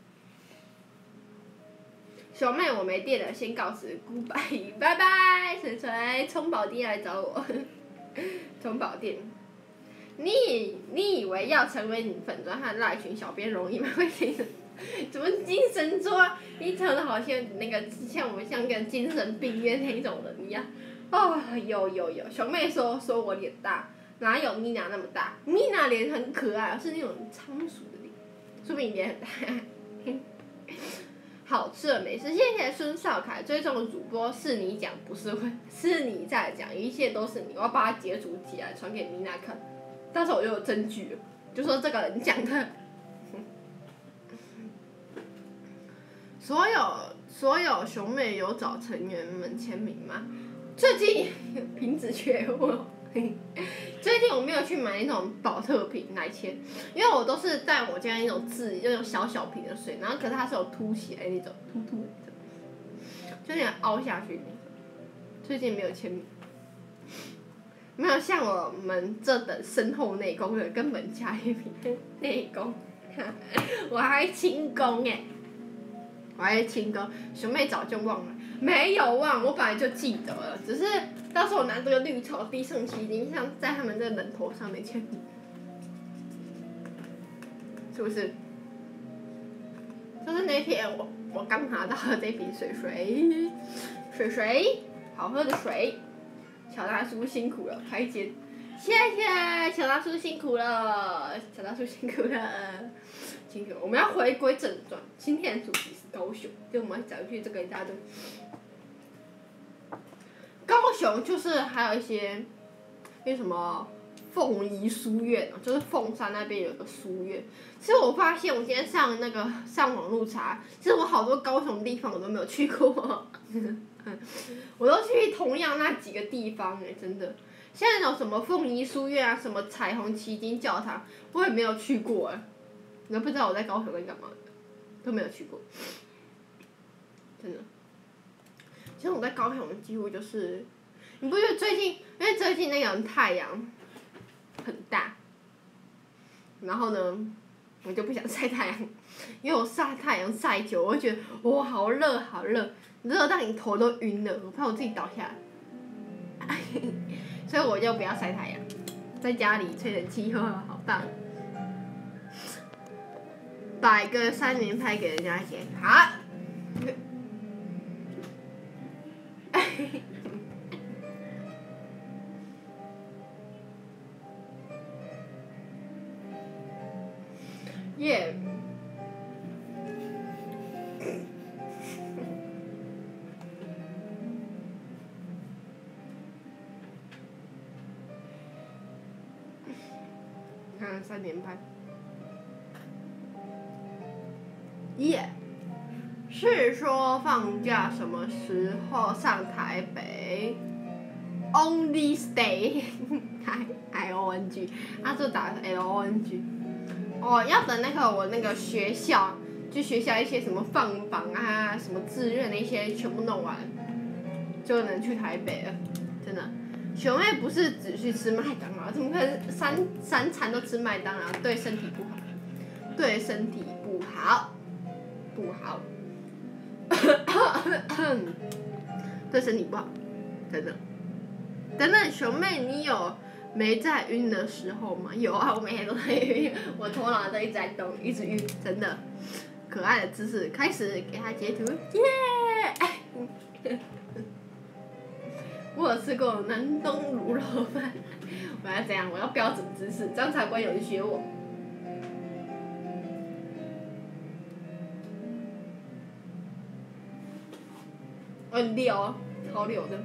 小妹，我没电了，先告辞 ，goodbye， 拜拜，水水，充饱电来找我，充饱电。你以为要成为你粉专和赖群小编容易吗？会听的，怎么精神桌？你讲的好像那个像我们像个精神病院那种人一样。哦，有，小妹说我脸大，哪有米娜那么大？米娜脸很可爱，是那种仓鼠的脸，说明你脸很大。好吃的美食，谢谢孙少凯追踪的主播是你讲不是会，是你在讲，一切都是你，我要把它截图起来传给米娜看，到时候我就有证据了，就说这个人讲的。所有熊妹有找成员们签名吗？最近瓶子缺货。最近我没有去买那种保特瓶来签，因为我都是在我家那种那种小瓶的水，然后可是它是有凸起来那种，凸的，就有点凹下去那种。最近没有签名，没有像我们这等深厚内功的根本加一瓶内功，我还轻功耶，我还轻功，熊妹早就忘了，没有忘，我本来就记得了，只是。到时候我拿这个绿草地圣麒麟像在他们的人头上面签名，是不是？就是那天我刚拿到了这瓶水，好喝的水。乔大叔辛苦了，拍肩，谢谢乔大叔辛苦了，辛苦。我们要回归正传，今天的主题是高雄，就我们讲一句这个一大堆。高雄就是还有一些，那什么凤仪书院就是凤山那边有个书院。其实我发现我今天上网路查，其实我好多高雄地方我都没有去过，我都去同样那几个地方真的。像那种什么凤仪书院啊，什么彩虹旗津教堂，我也没有去过你都不知道我在高雄在干嘛，都没有去过，真的。其实我在高雄几乎就是，你不觉得最近，因为最近那个太阳很大，然后呢，我就不想晒太阳，因为我晒太阳晒久，我会觉得哇好热，热到你头都晕了，我怕我自己倒下来，所以我就不要晒太阳，在家里吹冷气，好棒。摆个3连拍给人家剪，好。耶！看3连拍。耶！是说放假什么时候上台北 ？Only stay， IONG， 他就打 LONG。要等我那个学校，就学校一些什么放榜啊、什么志愿那些全部弄完，就能去台北了，真的。熊妹不是只去吃麦当劳，怎么可能三餐都吃麦当劳？对身体不好，对身体不好，对身体不好，真的。等等，熊妹，你有没在晕的时候吗？有啊，我每天都在晕，我头脑都一直在动，一直晕，真的。可爱的姿势，开始给他截图，耶！我有吃过南东卤肉饭，我要这样，我要标准姿势，这样才不会有人学我。我很溜哦，超溜的。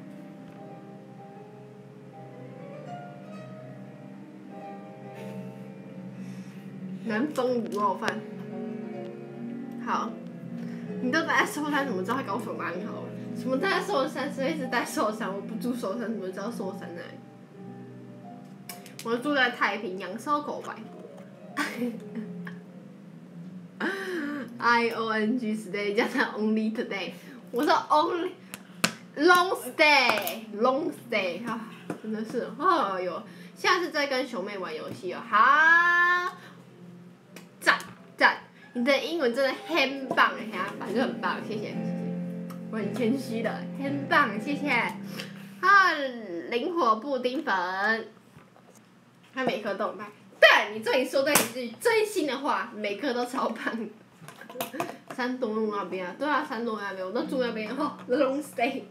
南丰卤肉饭，好，你都在说他怎么知道他高雄哪里好？ 什么在寿山？谁一直在寿山？我不住寿山，怎么知道寿山哪里？我住在太平洋搜狗白。IONG stay 加上 only today， 我说 only long stay 啊，真的是哦哟，下次再跟熊妹玩游戏哦，好，赞，你的英文真的很棒，反正很棒，谢谢，我很谦虚的，很棒，谢谢。啊，灵活布丁粉，他每颗都有卖。对，你终于说对一句真心的话，每颗都超棒。山东路那边啊，对啊，山东那边，我都住那边哦 ，long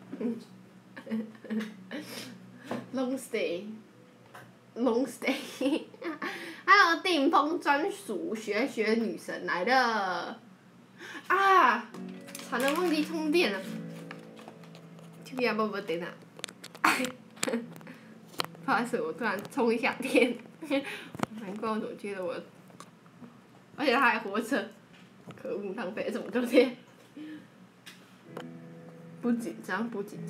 stay，long stay，还有定峰专属学女神来了，啊，惨了，忘记充电了，手机也没电啊，不好意思，我突然充一下电，难怪我总觉得我，而且他还活着。可恶，浪费了这么多电。不紧张。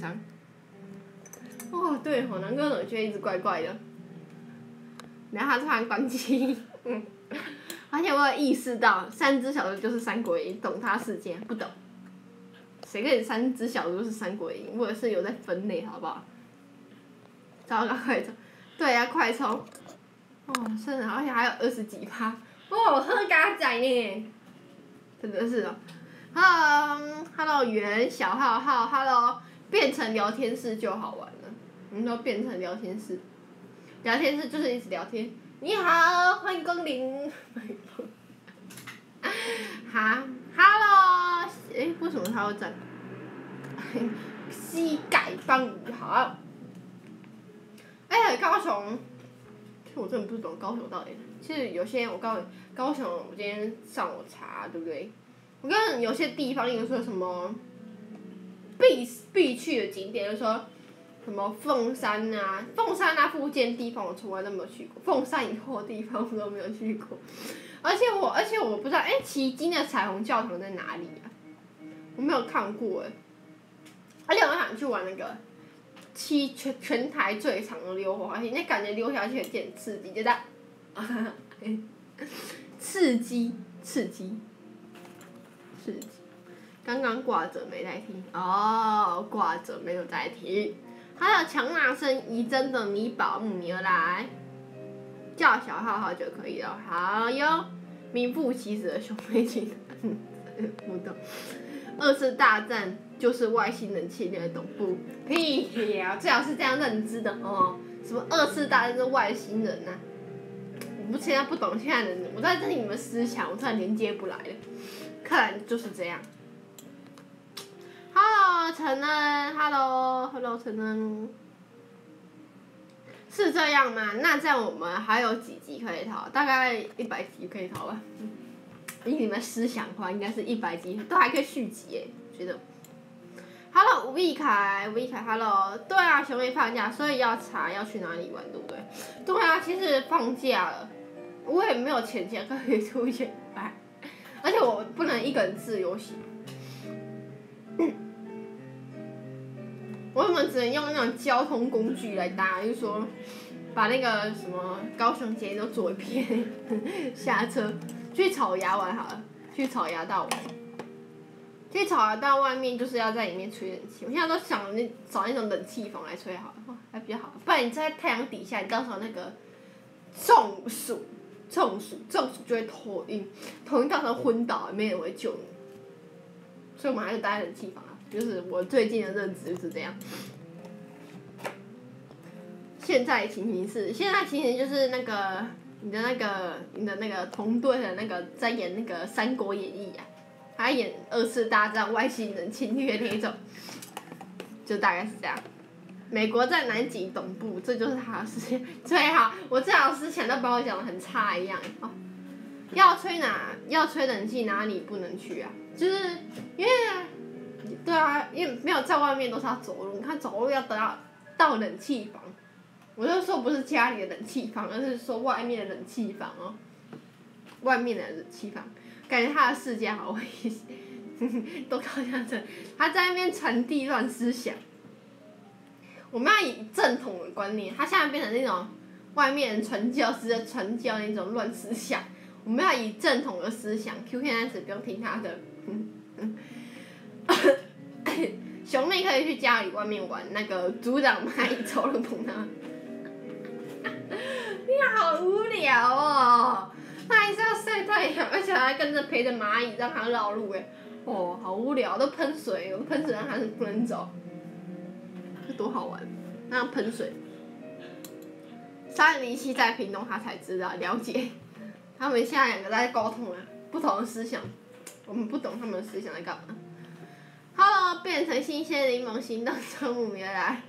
哦，对吼，难怪我觉得一直怪怪的。然后他突然关机，而且我有意识到，3只小猪就是三国演义，懂它世界不懂。谁跟你3只小猪是三国演义？我也是有在分类，好不好？糟糕，快充！对啊，快充！哦，真的，而且还有20几%，哦，喝咖仔呢。真的是哦 ，Hello， 袁小浩 ，Hello， 变成聊天室就好玩了。我们说变成聊天室，聊天室就是一直聊天。你好，欢迎光临。哈 ，Hello， 为什么他要站？膝盖帮你好。高雄，其实我真的不懂高雄到底。其实有些我高雄，我今天上网查，对不对？我看有些地方，例如说什么必去的景点，就是说什么凤山啊附近地方我从来都没有去过，凤山以后的地方我都没有去过。而且我不知道，旗津的彩虹教堂在哪里啊？我没有看过而且我想去玩那个全台最长的溜滑梯，那感觉溜下去有点刺激，就这样。刺激！刚刚挂着没在听哦，挂着没有在听。还有强纳森怡真的米保姆你而来，叫小浩就可以了。好哟，名副其实的熊妹情，不懂。2次大战就是外星人侵略，懂不？屁呀！最好是这样认知的哦。什么2次大战是外星人啊？我现在不懂现在的人，我在这里你们思想，我突然连接不来了。看来就是这样。Hello， 陈恩 ，Hello， 陈恩，是这样吗？那这样我们还有几集可以逃？大概100集可以逃吧。以你们思想的话，应该是100集，都还可以续集耶，觉得。Hello， 吴亦凯 ，Hello， 对啊，熊妹放假，所以要查要去哪里玩，对不对？对啊，其实放假了，我也没有钱可以出去玩，而且我不能一个人自由行。我们只能用那种交通工具来搭，就是说，把那个什么高雄捷运都坐一遍，下车去草衙玩好了，去草衙大玩。去草衙大外面就是要在里面吹冷气，我现在都想找那种冷气房来吹好了，还比较好。不然你在太阳底下，你到时候那个中暑就会头晕到时候昏倒，没人会救你。所以我们还是待在冷气房啊，就是我最近的认知就是这样。现在情形就是那个你的那个同队的那个在演那个《三国演义》啊。他演2次大战外星人侵略那一种，就大概是这样。美国在南极东部，这就是他的事情。最好我最好之前都把我讲的很差一样哦。要吹冷气哪里不能去啊？就是因为，对啊，因为没有在外面都是要走路，你看走路要等到冷气房。我就说不是家里的冷气房，而是说外面的冷气房哦。外面的冷气房。感觉他的世界好危险， 都靠这样子，他在那边传递乱思想。我们要以正统的观念，他现在变成那种外面人传教士在传教那种乱思想。我们要以正统的思想 ，QQ 男子不用听他的。熊妹可以去家里外面玩那个组长蚂蚁抽了碰他。你好无聊哦！他还是要晒太阳，而且还跟着陪着蚂蚁让它绕路哎。哦，好无聊，都喷水，我喷水让它不能走，这多好玩！那样喷水。307在屏东，他才知道了解。他们现在两个在沟通啊，不同的思想，我们不懂他们的思想在干嘛。Hello， 变成新鲜柠檬行动中午原来。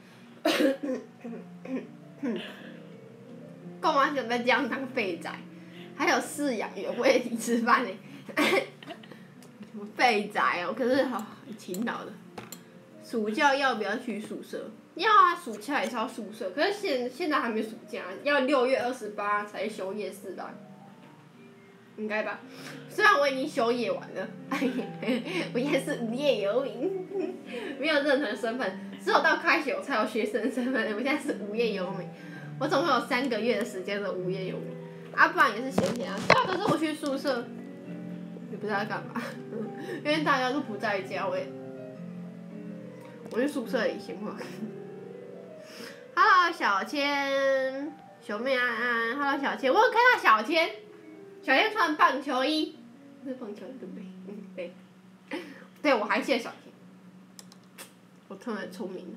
干嘛想在这样当废宅？还有饲养员喂你吃饭呢。什么废宅哦？可是好很勤劳的。暑假要不要去宿舍？要啊，暑假也是要宿舍。可是现在还没暑假，要6月28才休业4班。应该吧？虽然我已经休业完了，我也是无业游民，没有任何身份，只有到开学我才有学生身份。我现在是无业游民，我总共有3个月的时间是无业游民，啊，不然也是闲闲啊。对啊，可是我去宿舍，也不知道在干嘛，因为大家都不在家，我去宿舍里闲话。Hello， 小千，熊妹安安 ，Hello 小千，我有看到小千。小天穿棒球衣，是棒球衣对不对？对。对，我还记得小天，我特别聪明。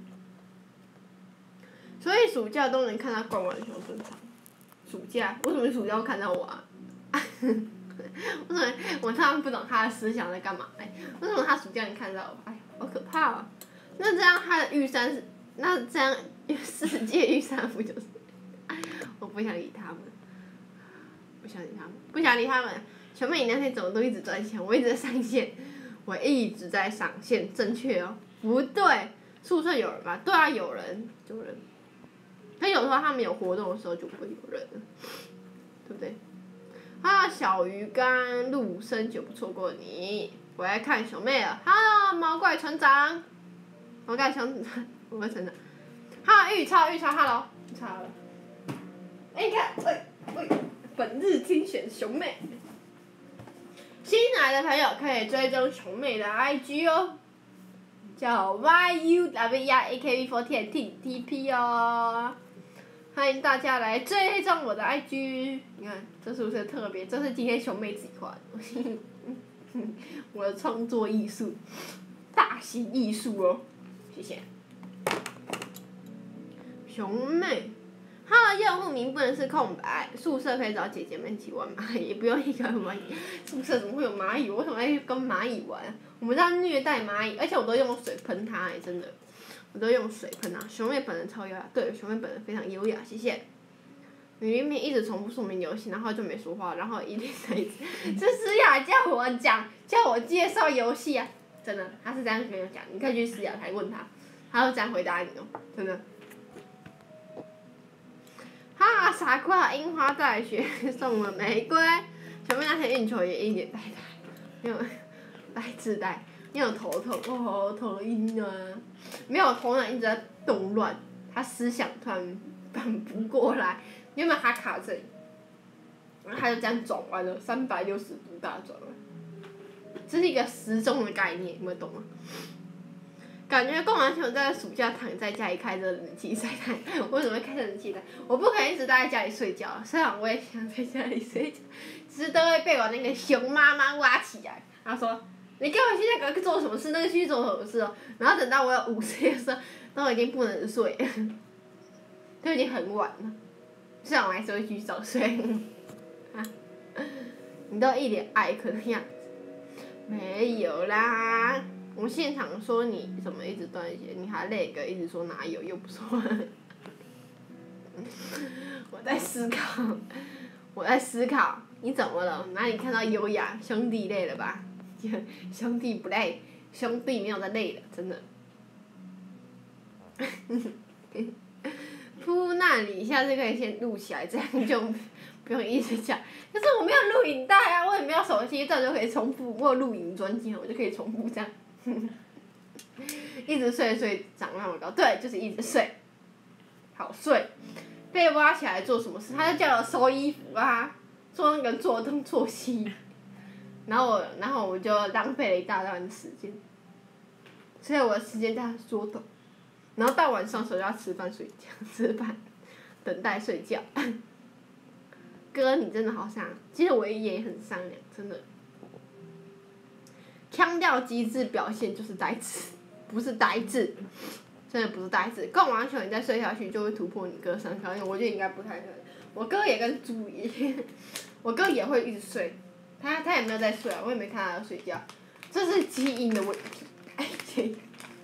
所以暑假都能看到灌篮球正常。暑假为什么暑假要看到我啊？为什么我突然不懂他的思想在干嘛？哎，为什么他暑假能看到我？哎，好可怕啊！那这样他的玉山是，那这样世界玉山不就是？我不想理他们。不想理他们。小妹，你那天怎么都一直在线？我一直在上线，我一直在上线，正确哦。不对，宿舍有人吧？对啊，有人。可有时候他们有活动的时候就不会有人，对不对？啊，小鱼干，陆生久不错过你，我来看小妹了。哈，毛怪船长，毛怪船长，哈，玉超 ，hello， 超了。哎，你看，喂。本日精选熊妹，新来的朋友可以追踪熊妹的 IG 哦，叫 YUWERAKB4TTP 哦，欢迎大家来追踪我的 IG。你看，这是不是特别？这是今天熊妹自己画的，我的创作艺术，大型艺术哦，谢谢。熊妹。他的用户名不能是空白，宿舍可以找姐姐们一起玩蚂蚁，不用一个人玩。宿舍怎么会有蚂蚁？我为什么要跟蚂蚁玩？我们在虐待蚂蚁，而且我都用水喷它真的，我都用水喷它。熊妹本人超优雅，对，熊妹本人非常优雅，谢谢。你明明一直重复说明游戏，然后就没说话，然后一直在一直，这思雅叫我介绍游戏啊，真的，他是这样跟我讲，你可以去思雅台问他，他会这样回答你哦，真的。哈，傻瓜！樱花大学送了玫瑰。小妹那天运球也一脸呆呆，没有来自呆，没有头痛，头晕啊，没有头脑一直在动乱，他思想突然反不过来，原本他卡这里，然后他就这样转弯了，360度大转弯，这是一个时钟的概念，有没有懂吗？感觉逛完球在暑假躺在家里开着冷气晒太阳，为什么会开着冷气呢？我不可能一直待在家里睡觉，虽然我也想在家里睡觉，只是都会被我那个熊妈妈挖起来，她说：“你给我现在赶快做什么事，那个去做什么事哦。”然后等到我有5岁的时候，都已经不能睡了，都已经很晚了，虽然我还是会继续早睡。啊，你都一脸爱可的样子，没有啦。我现场说你怎么一直断线，你还那个一直说哪有，又不说。我在思考，你怎么了？哪里看到优雅？兄弟累了吧？兄弟不累，兄弟没有在累的，真的。铺那里，下次可以先录起来，这样就不用一直讲。可是我没有录影带啊，我也没有手机，这样就可以重复。我有录影专辑，我就可以重复这样。一直睡长那么高，对，就是一直睡，好睡。被挖起来做什么事？他就叫我收衣服啊，做那个做东做西。然后我就浪费了一大段时间，所以我的时间在缩短。然后到晚上的时候就要吃饭睡觉，吃饭，等待睡觉。哥，你真的好伤，其实我也很商量，真的。腔调机智表现就是呆滞，不是呆滞，真的不是呆滞。更完全你再睡下去就会突破你哥上条，因为我觉得应该不太可能。我哥也跟猪一样，我哥也会一直睡，他也没有在睡啊，我也没看他睡觉，这是基因的问题。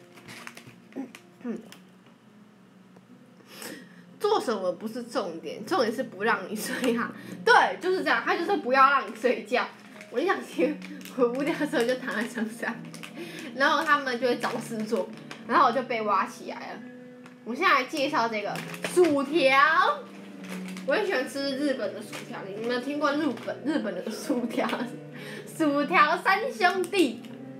做什么不是重点，重点是不让你睡啊。对，就是这样，他就是不要让你睡觉。我一想起我无聊的时候就躺在床上，然后他们就会找事做，然后我就被挖起来了。我现在来介绍这个薯条，我很喜欢吃日本的薯条，你们有听过日本的薯条？薯条三兄弟，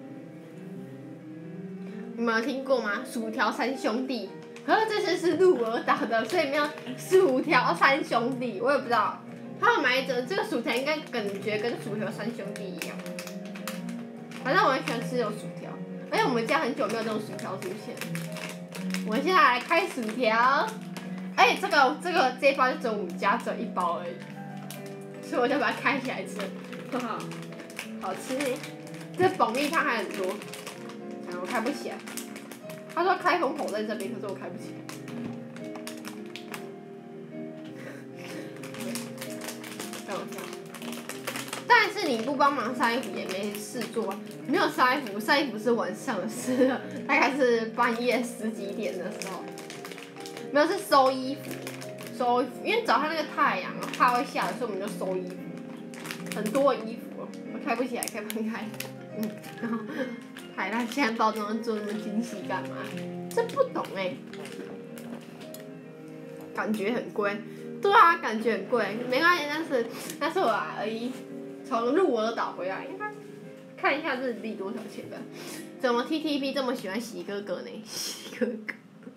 你们有听过吗？薯条三兄弟。可是这些是鹿儿岛的，所以没有薯条三兄弟，我也不知道。他们买这个薯条应该感觉跟薯条三兄弟一样。反正我很喜欢吃这种薯条，而且我们家很久没有这种薯条出现。我现在来开薯条，这一包就只有我们家只有一包而已，所以我就把它开起来吃，好吃呢。这保蜜汤还很多，我开不起来。他说开封口在这边，可是我开不起来。但是你不帮忙晒衣服也没事做，没有晒衣服，晒衣服是晚上的事了，大概是半夜10几点的时候。没有是收衣服，因为早上那个太阳怕会下来，所以我们就收衣服，很多衣服，我开不起来，开不开。然后海带现在包装做那么精细干嘛？这不懂感觉很贵。对啊，感觉很贵，没关系，但是我阿姨从鹿儿岛回来，看一下日币多少钱吧。怎么 TTP 这么喜欢喜哥哥呢？喜哥哥，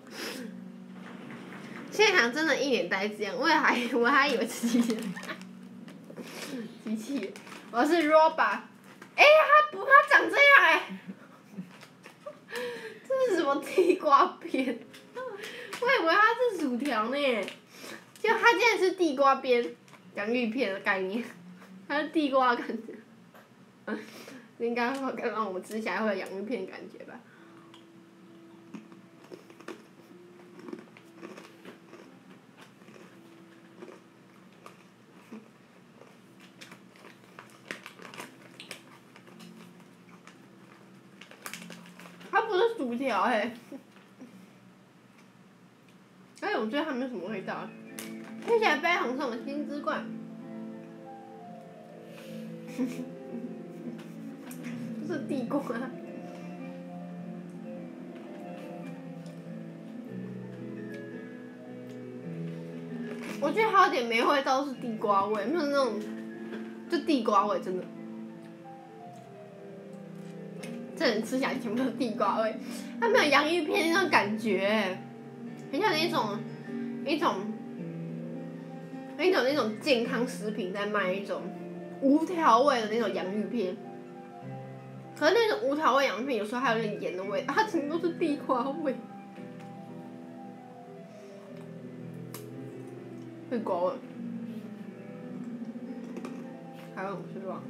现场真的一脸呆滞样，我还以为是机器人。机器人，我是 robot。他长这样这是什么地瓜边？我以为它是薯条呢，就它竟然是地瓜边洋芋片的概念，它是地瓜感觉，应该会让我们吃起来会有洋芋片的感觉吧。它不是薯条我觉得它没有什么味道，听起来非常像金之冠。这是地瓜。我觉得还有点没味道，是地瓜味，没有那种，就地瓜味真的。这人吃起来全部都是地瓜味，它没有洋芋片那种感觉，很像那种健康食品在卖一种无调味的那种洋芋片。可是那种无调味洋芋片有时候还有点盐的味道，它全部都是地瓜味。地瓜味，还有什么是吧？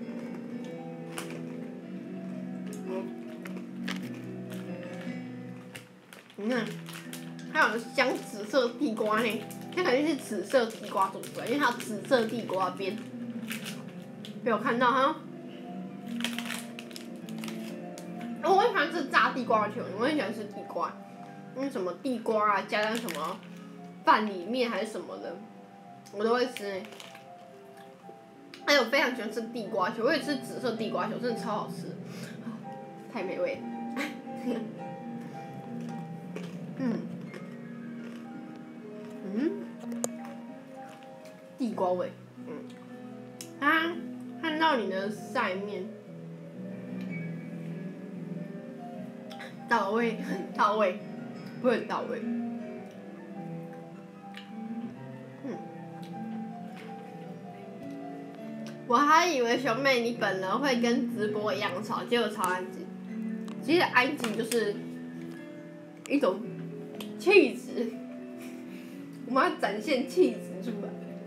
你看，还有香紫色地瓜呢，这肯定是紫色地瓜做出来，因为它有紫色地瓜边。被我看到哈。我很喜欢吃炸地瓜球，我很喜欢吃地瓜，什么地瓜啊，加在什么饭里面还是什么的，我都会吃。还有非常喜欢吃地瓜球，我也吃紫色地瓜球，真的超好吃，太美味了。地瓜。 瓜味，它看到你的上面，到位很到位，不会很到位。我还以为熊妹你本人会跟直播一样吵，结果超安静。其实安静就是一种气质，我们要展现气质出来。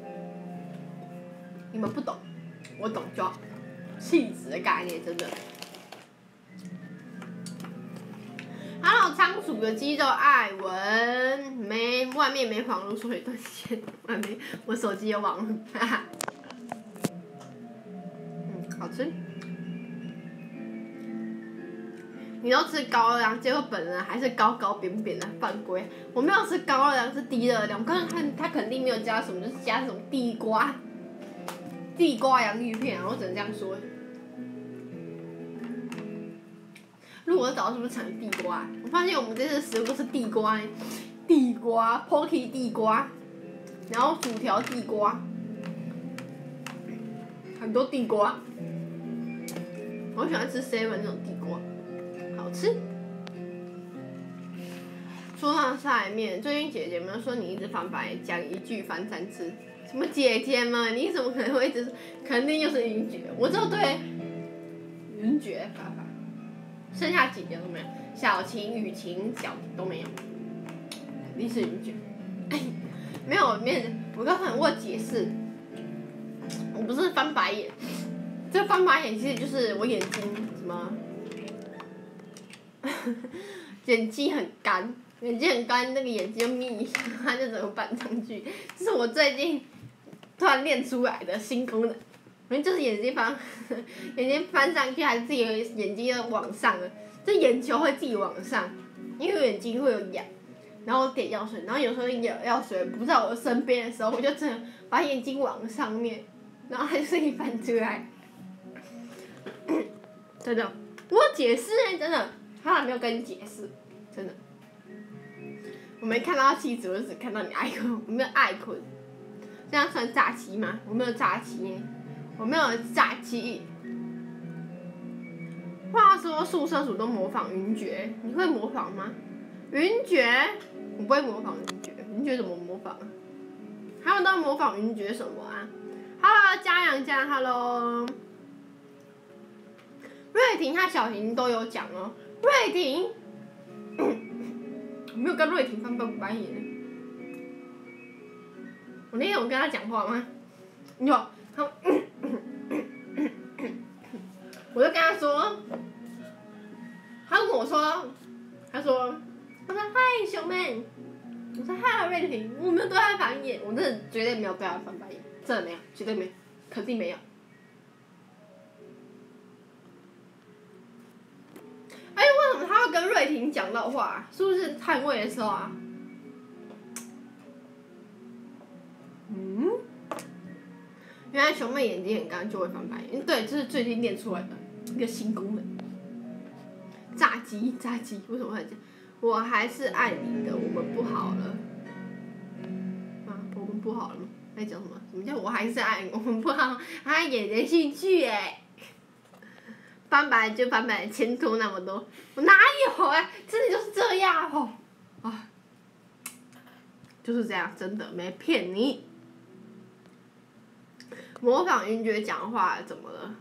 你们不懂，我懂就好。气质的概念真的。Hello， 仓鼠的肌肉艾文，外面没网络，所以断线。外面我手机有网络，哈哈。好吃。你都吃高热量，结果本人还是高高扁扁的犯规。我没有吃高热量，是低热量。我刚刚看他肯定没有加什么，就是加什么地瓜洋芋片啊，我只能这样说。如果我找到是不是产地瓜？我发现我们这次食物都是地瓜 ，Pocky 地瓜，然后薯条地瓜，很多地瓜。我喜欢吃 7那种地瓜，好吃。说到下面，最近姐姐们说你一直翻白眼，讲一句翻3次。什么姐姐们？你怎么可能会一直？肯定又是云爵，我只有对云爵发发，剩下几个都没有，小晴、雨晴、小晴都没有，肯定是云爵。没有，我告诉你，我有解释，我不是翻白眼，这翻白眼其实就是我眼睛什么，眼睛很干，那个眼睛就眯一下，它就整个搬上去，这是我最近突然练出来的新功能，反正就是眼睛翻上去，还是自己的眼睛要往上的，这眼球会自己往上，因为眼睛会有痒，然后点药水，然后有时候药水不在我身边的时候，我就真的把眼睛往上面，然后它就自己翻出来，真的，我有解释真的，他还没有跟你解释，真的，我没看到他妻子，我只看到你爱困，我没有爱困。这样算诈欺吗？我没有诈欺，我没有诈欺。话说宿舍鼠都模仿云爵，你会模仿吗？云爵，我不会模仿云爵，云爵怎么模仿？他们都模仿云爵什么啊 ？Hello， 嘉阳家 ，Hello。瑞婷和小婷都有讲哦，瑞婷，我没有跟瑞婷翻白眼。我那天有跟他讲话吗？有，我就跟他说，他问我说，他说嗨熊妹，我说嗨瑞婷，我没有对他翻眼，我真的绝对没有对他翻白眼，真的没有，绝对没有，肯定没有。哎，为什么他会跟瑞婷讲到话？是不是探位的时候啊？原来熊妹眼睛很干就会翻白眼，对，这是最近练出来的一个新功能。炸鸡，为什么会这样？我还是爱你的，我们不好了。啊，我们不好了吗？在讲什么？什么叫我还是爱你，我们不好？他演得进去哎。翻白就翻白，前途那么多，我哪有哎？真的就是这样哦，啊，就是这样，真的没骗你。模仿云爵讲话怎么了？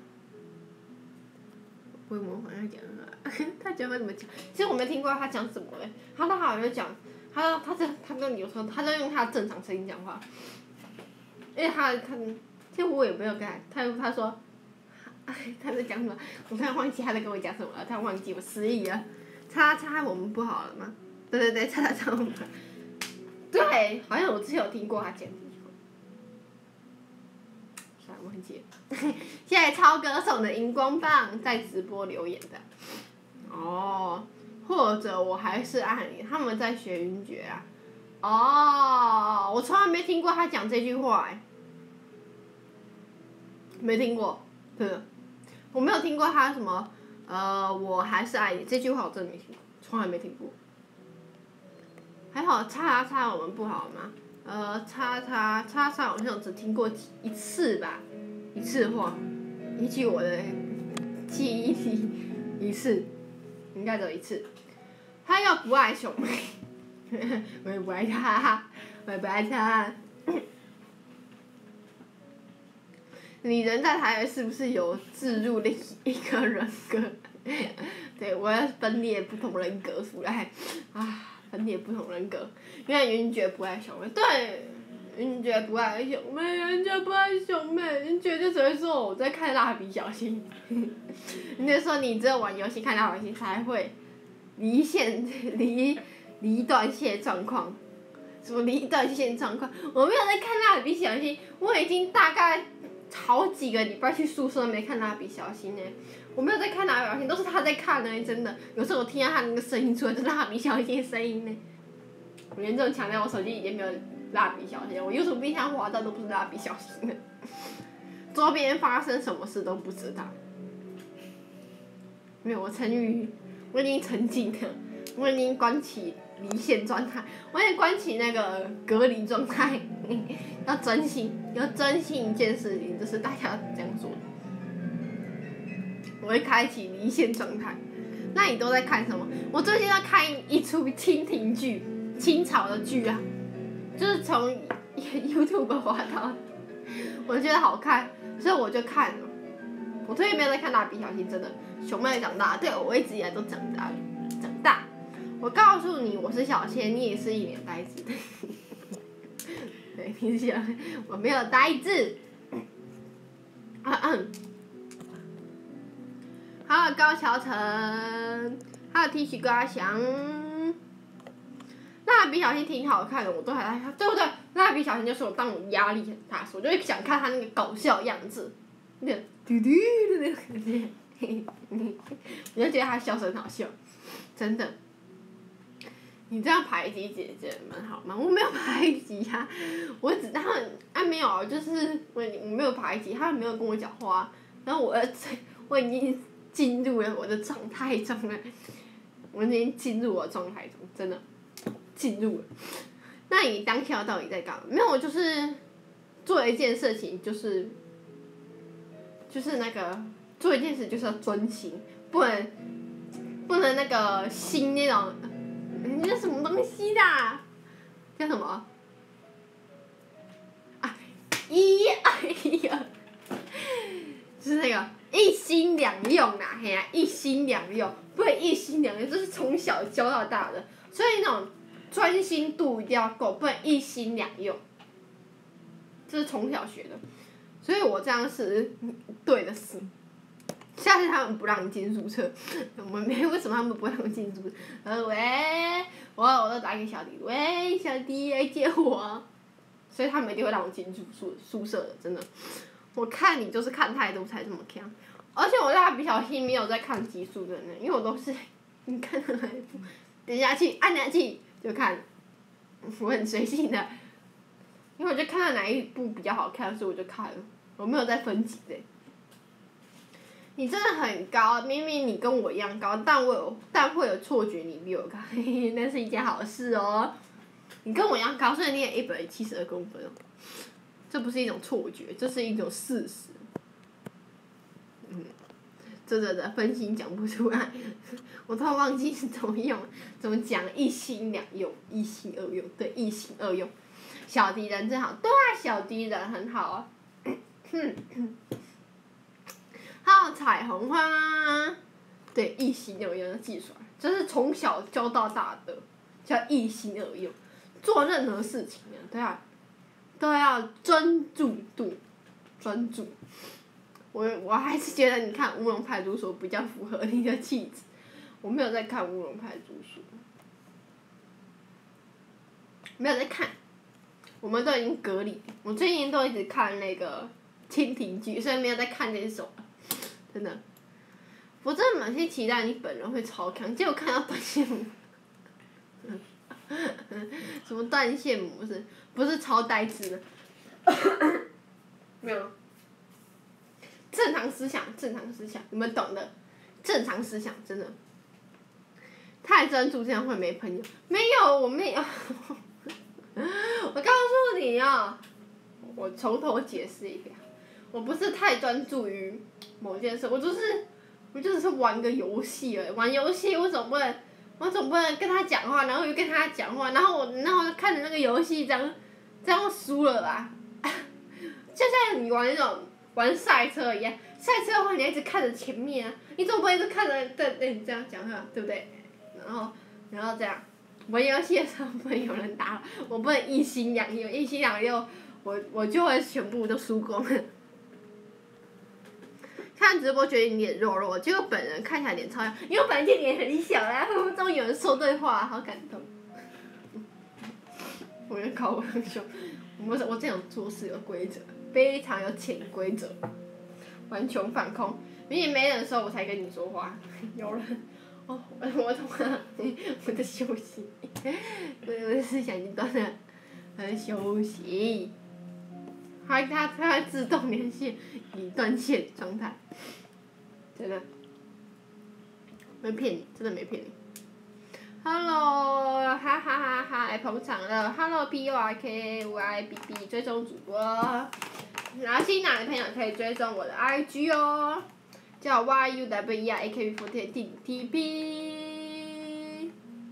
不会模仿他讲话，他讲话怎么讲？其实我没听过他讲什么嘞。他好像就讲，他跟你有时候他在用他的正常声音讲话，因为他其实我也没有跟他说，他在讲什么？我突然忘记他在跟我讲什么了，他忘记我失忆了。叉我们不好了吗？对，叉我们。对，好像我之前有听过他讲。忘记了，谢谢超歌手的荧光棒在直播留言的，哦，或者我还是爱你，他们在学云爵啊，哦，我从来没听过他讲这句话没听过，对的，我没有听过他什么我还是爱你这句话我真的没听过，从来没听过，还好叉我们不好吗？ 叉好像只听过一次吧，一次话，依据我的记忆里，一次，应该只有一次。他又不爱熊妹，我也不爱他，我也不爱他。你人在台北是不是有置入另一个人格？对，我要分裂不同人格出来，分裂不同人格。因为云爵不爱熊妹，对，云爵不爱熊妹，云爵不爱熊妹，云爵就只会说我在看蜡笔小新。你就说你只有玩游戏看蜡笔小新才会离断线状况，什么离断线状况？我没有在看蜡笔小新，我已经大概好几个礼拜去宿舍没看蜡笔小新呢。我没有在看蜡笔小新，都是他在看呢，真的。有时候我听到他那个声音出来，就是蜡笔小新的声音呢。我严重强调，我手机已经没有蜡笔小新，我YouTube冰箱滑到都不是蜡笔小新的。周边发生什么事都不知道。没有，我已经沉浸了，我已经关起离线状态，我已经关起那个隔离状态。要珍惜一件事情，就是大家这样做。我会开启离线状态。那你都在看什么？我最近在看一出清廷剧，清朝的剧啊，就是从 YouTube 滑到，我觉得好看，所以我就看了。我最近没有在看蜡笔小新，真的。熊妹长大，对，我一直以来都长大。我告诉你，我是小千，你也是一脸呆子。对，你是小，我没有呆子。还有高桥成，还有 T 恤阿翔。蜡笔小新挺好看的，我都还在看，对不对？蜡笔小新就是我当我压力很大时，我就会想看他那个搞笑样子，那个嘟嘟的那个感觉。我就觉得他笑声好笑，真的。你这样排挤姐姐们好吗？我没有排挤他，他们没有，就是我没有排挤，他们没有跟我讲话，然后我已经进入了我的状态中了，我已经进入我的状态中，真的进入了。那你当下到底在干嘛？没有，我就是做一件事情，就是那个做一件事就是要专心，不能那个心那种。那什么东西啦？叫什么？就是那个一心两用啦，嘿呀，一心两用，不能一心两用，这是从小教到大的，所以那种专心度一定要够，不能一心两用。这是从小学的，所以我这样是对的事。下次他们不让你进宿舍，为什么他们不让我进宿舍？喂，我都打给小弟，喂，小弟来接我，所以他们一定会让我进宿舍的，真的。我看你就是看太多才这么强，而且我蜡笔小新没有在看集数的呢，因为我都是你看哪一部，点下去按下去就看，我很随性的，因为我就看到哪一部比较好看，所以我就看了，我没有在分级的。你真的很高，明明你跟我一样高，但会有错觉你比我高，嘿嘿，那是一件好事哦。你跟我一样高，所以你也172公分哦。这不是一种错觉，这是一种事实。真的分心讲不出来，我突然忘记是怎么讲一心两用，一心二用，对，一心二用。小敌人真好，对啊，小敌人很好啊。还有彩虹花，对，一心二用要记出来，这是从小教到大的，叫一心二用。做任何事情啊，都要专注度，专注。我还是觉得你看乌龙派出所比较符合你的气质，我没有在看乌龙派出所，没有在看，我们都已经隔离，我最近都一直看那个蜻蜓剧，所以没有在看这首了，真的，我真的满心期待你本人会超强，结果看到断线模，什么断线模式，不是超呆滞的，没有。正常思想，你们懂的。正常思想，真的。太专注这样会没朋友。没有，我没有。我告诉你啊，我从头解释一遍，我不是太专注于某件事，我就只是玩个游戏而已。玩游戏我总不能跟他讲话，然后又跟他讲话，然后看着那个游戏这样输了吧？就像你玩赛车一样，赛车的话你要一直看着前面啊，你总不会一直看着对你这样讲话，对不对？然后这样，玩游戏的时候不能有人打我不能一心两用，一心两用我就会全部都输光了。看直播觉得你脸肉肉，结果本人看起来脸超小，因为我本来就脸很小啦，终于有人说对话，好感动。我就搞我很凶，我这种做事有规则，非常有潜规则，完全反空。明明没人的时候我才跟你说话，有人，哦，我懂了，我在休息，我的思想已经断了，我在休息。它会自动连线，已断线状态，真的，没骗你，真的没骗你。Hello， 哈哈哈哈，来捧场了 ，Hello PURKYBB 追踪主播，然后新来的朋友可以追踪我的 IG 哦，叫 YUWERAKB48TTP，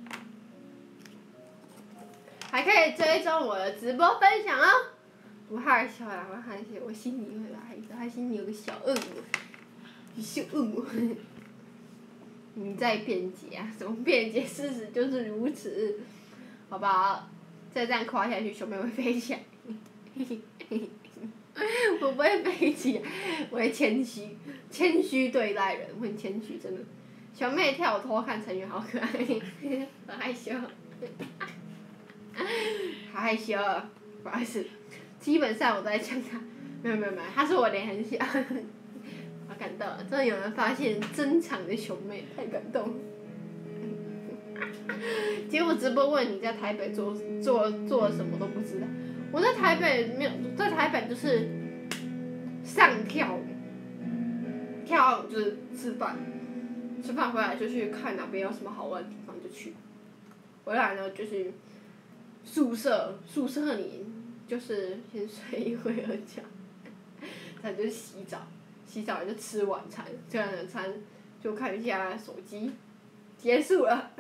还可以追踪我的直播分享哦。不害羞啦，我害羞，我心里会害羞，他心里有个小恶魔，小恶魔。你在辩解啊？什么辩解？事实就是如此，好不好？再这样夸下去，小妹会飞起来。我不会飞起来，我会谦虚对待人，我很谦虚，真的。小妹跳偷看成员好可爱，好害羞，好害羞，不好意思。基本上我都在讲他，没有，他说我脸很小，好感动，真的有人发现珍藏的熊妹，太感动了。结果直播问你在台北做了什么都不知道，我在台北没有，在台北就是上跳舞，跳舞就是吃饭回来就去看哪边有什么好玩的地方就去，回来呢就是宿舍里。就是先睡一会儿觉，再就是洗澡完就吃晚餐，吃完晚餐就看一下手机，结束了。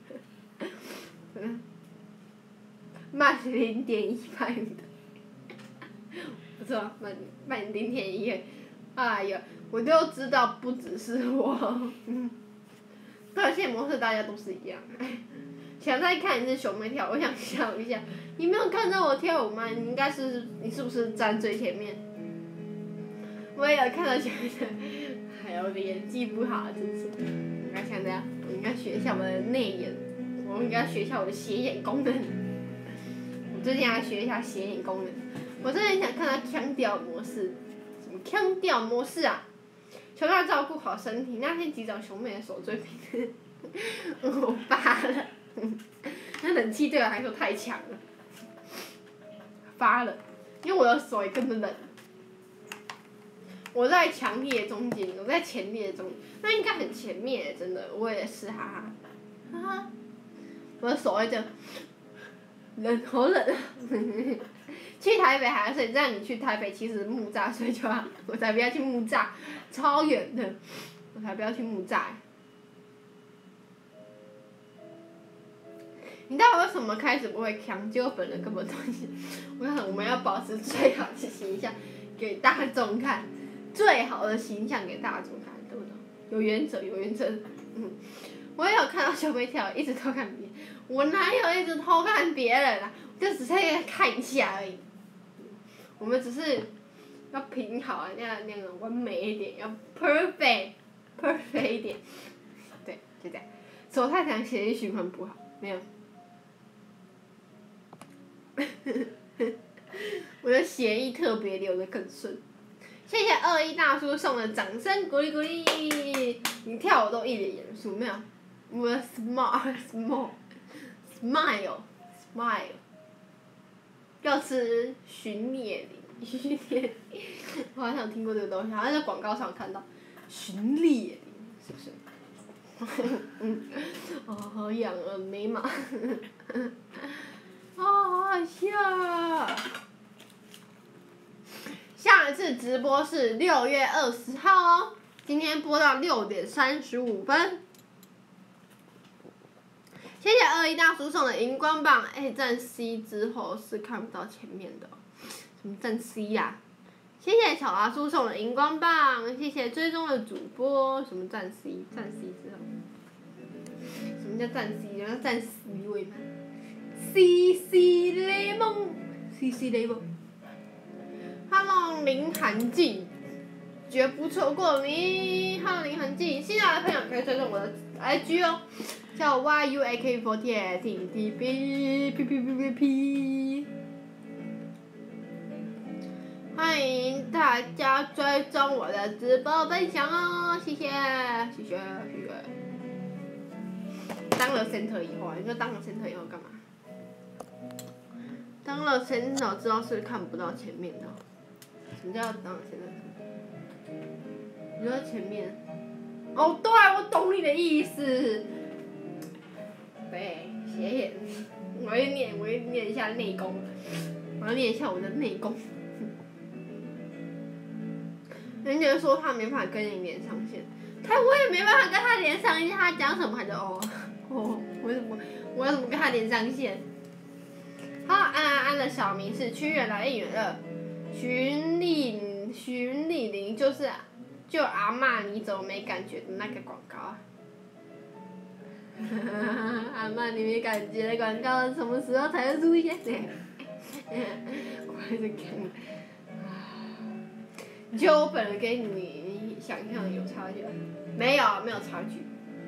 慢0.1拍的，不错，慢0.1，哎呀，我就知道不只是我，断线模式大家都是一样。想再看一次熊妹跳，我想笑一下。你没有看到我跳舞吗？你是不是站最前面？我也有看到前面的，哎呀，我的演技不好，真是。应该像这样，我应该学一下我的内眼，我应该学一下我的斜眼功能。我最近还学一下斜眼功能。我真的很想看到腔调模式，什么腔调模式啊？求他照顾好身体。那天急找熊妹的手最平，我发了。那冷气对我来说太强了，发了，因为我的手也跟着冷。我在强烈中间，我在前列中，那应该很前面，真的，我也是，哈哈，哈哈，我的手会这样，冷，好冷啊！去台北还要睡，这样你去台北其实木栅睡就好，我才不要去木栅，超远的，我才不要去木栅。你知道我为什么开始不会强？结果本人根本都是，我想我们要保持最好的形象给大众看，最好的形象给大众看，对不对？有原则。我也有看到小妹跳，一直偷看别人，我哪有一直偷看别人啊？就只是看一下而已。我们只是要平好，那种完美一点，要 perfect 一点。对，就这样。手太长，血液循环不好，没有。我的血液特别流得更顺，谢谢21大叔送的掌声鼓励鼓励，你跳舞都一脸严肃，没有？我的 smile， 要吃寻猎灵，我好像有听过这个东西，好像在广告上看到，寻猎灵是不是？哦，好养美马。好好笑啊！ 直播是6月20号哦，今天播到6点35分。谢谢21大叔送的荧光棒，站 C 之后是看不到前面的，什么站 C 呀？谢谢小阿叔送的荧光棒，谢谢追踪的主播，什么站 C？ 站 C 之后，什么叫站 C？ 人家站 C 位吗 ？CC 雷蒙 ，CC 雷蒙。Hello 林涵静，绝不错过你。Hello 林涵静，新来的朋友可以追踪我的 IG 哦。叫 YUAK48TTP，欢迎大家追踪我的直播分享哦，谢谢。当了 center 以后，你说当了 center 以后干嘛？当了 center 之后是看不到前面的，什么叫当了 center？你说前面？哦，对，我懂你的意思。对，斜眼，我要念一下内功，我要念一下我的内功。人家说他没办法跟你连上线，我也没办法跟他连上线，他讲什么他就我要怎么跟他连上线？好，安的小名是屈原来应援了，徐丽玲就阿嬷你怎么没感觉的那个广告啊？阿嬷你没感觉的广告什么时候才会出现呢？我还是看，你觉得我本人跟你想象有差距？没有差距。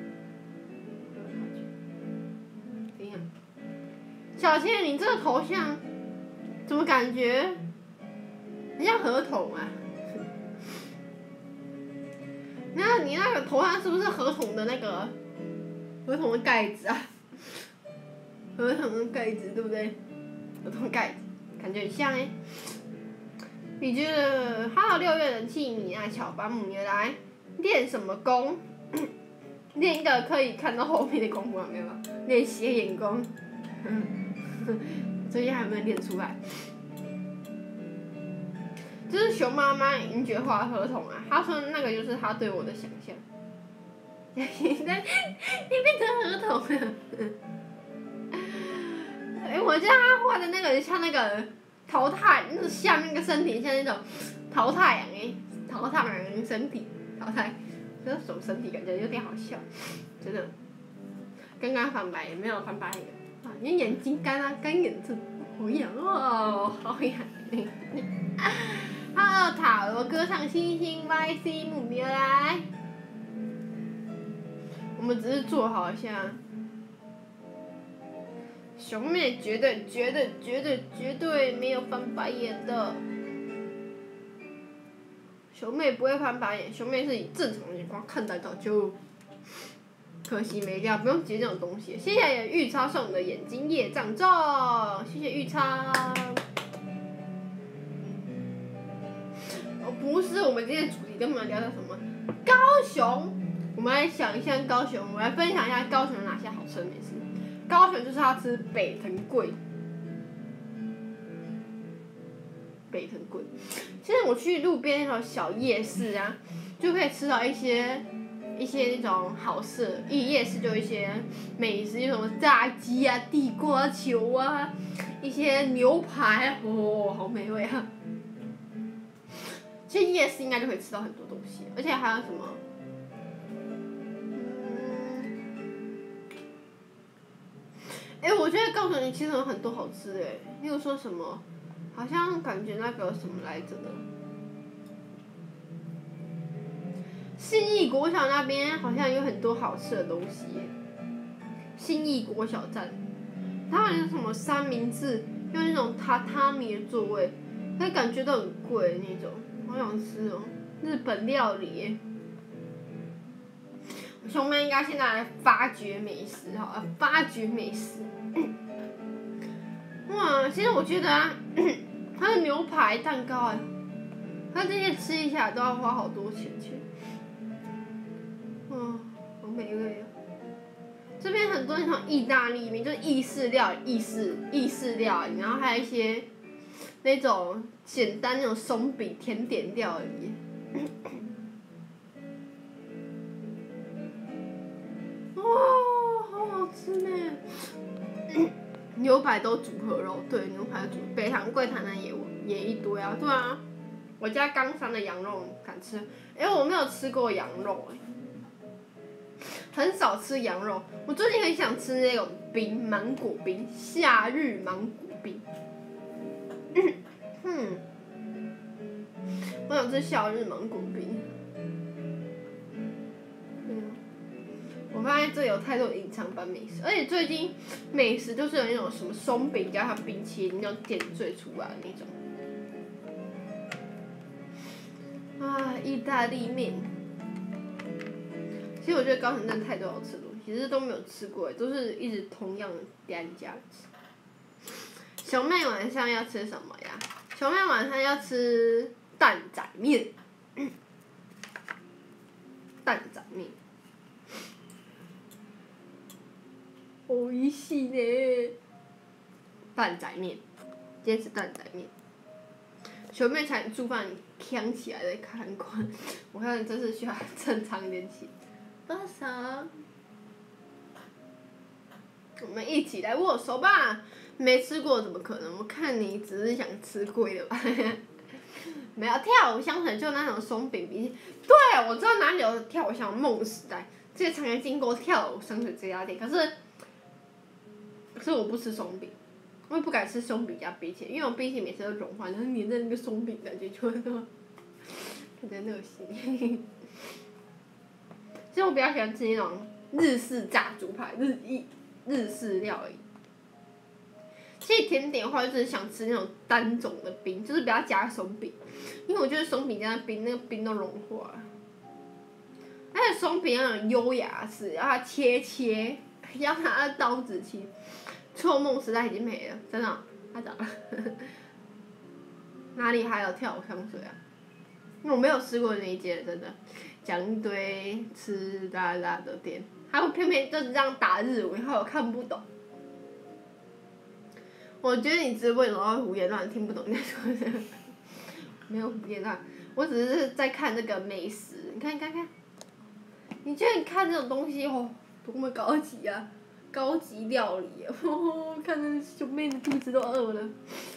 怎样？小倩，你这个头像怎么感觉很像合同啊？你那个头像是不是合同的那个？合同的盖子啊，合同的盖子对不对？合同的盖子，感觉很像哎。你觉得6月人气米娜乔巴姆原来练什么功？练一个可以看到后面的功夫有没有？练斜眼功，最近还没有练出来。就是熊妈妈银爵画合同啊，他说那个就是他对我的想象。你变成合同了。我觉得他画的那个像那个淘汰，那下面那个身体像那种淘汰羊淘汰羊身体，这是什么身体？感觉有点好笑，真的。刚刚翻白眼，没有翻白眼。你眼睛干眼症，好痒哦，好痒。Hello 塔罗歌唱星星 YC 木苗来。我们只是做好一下，熊妹绝对没有翻白眼的，熊妹不会翻白眼，熊妹是以正常的眼光看待到就，可惜没料，不用接这种东西。谢谢玉超送的眼睛业障重，谢谢玉超。不是，我们今天的主题根本聊到什么？高雄。我们来想一下高雄，我来分享一下高雄有哪些好吃的美食。高雄就是要吃北藤贵。现在我去路边那种小夜市啊，就可以吃到一些那种好吃的，夜市就有一些美食，有什么炸鸡啊、地瓜球啊，一些牛排，好美味啊！其实夜市应该就可以吃到很多东西，而且还有什么？我觉得高雄其实有很多好吃的例如说什么，好像感觉那个什么来着的，信义国小那边好像有很多好吃的东西信义国小站，它好像什么三明治，用那种榻榻米的座位，它感觉都很贵那种，好想吃哦，日本料理熊妹应该现在来发掘美食发掘美食。哇，其实我觉得它的牛排蛋糕它这些吃一下都要花好多钱。好美味这边很多那种意大利面，就是意式料理，然后还有一些那种简单那种松饼甜点料理。哇，好好吃呢！牛排都组合肉，对，牛排组北韩贵台南也一堆啊，对啊。我家冈山的羊肉敢吃，我没有吃过羊肉很少吃羊肉。我最近很想吃那种冰，芒果冰，夏日芒果冰。我想吃夏日芒果冰。我发现这有太多隐藏版美食，而且最近美食就是有那种什么松饼加上冰淇淋那种点缀出来的那种。意大利面。其实我觉得高雄真的太多好吃的东西，其实都没有吃过，都是一直同样的店家吃。小妹晚上要吃什么呀？小妹晚上要吃蛋仔面。蛋仔面。おいしいね。蛋仔面，今天吃蛋仔面。小妹才煮饭呛起来的看官，我看这是需要正常一点起。多少？我们一起来握手吧！没吃过怎么可能？我看你只是想吃贵的吧。没有跳舞香水，就那种松饼比。对，我知道哪里有跳舞香梦时代，之前常常经过跳舞香水这家店，可是我不吃松饼。我也不敢吃松饼加冰淇淋，因为我冰淇淋每次都融化，然后粘在那个松饼，感觉就会有点恶心。其实我比较喜欢吃那种日式炸猪排，日式料理。其实甜点的话，就是想吃那种单种的冰，就是不要加松饼，因为我觉得松饼加冰，那个冰都融化了。而且松饼要很优雅式，要它切，要拿刀子切。臭梦时代已经没了，真的，它咋了？哪里还有跳舞香水啊？我没有吃过那一间，真的，讲一堆吃啦啦的店，还有偏偏就是这样打日文，害我看不懂。我觉得你直播有时候胡言乱听不懂你在说什么。没有胡言乱，我只是在看那个美食，你看，你觉得你看这种东西哦，多么高级啊！高级料理，看着小妹的肚子都饿了。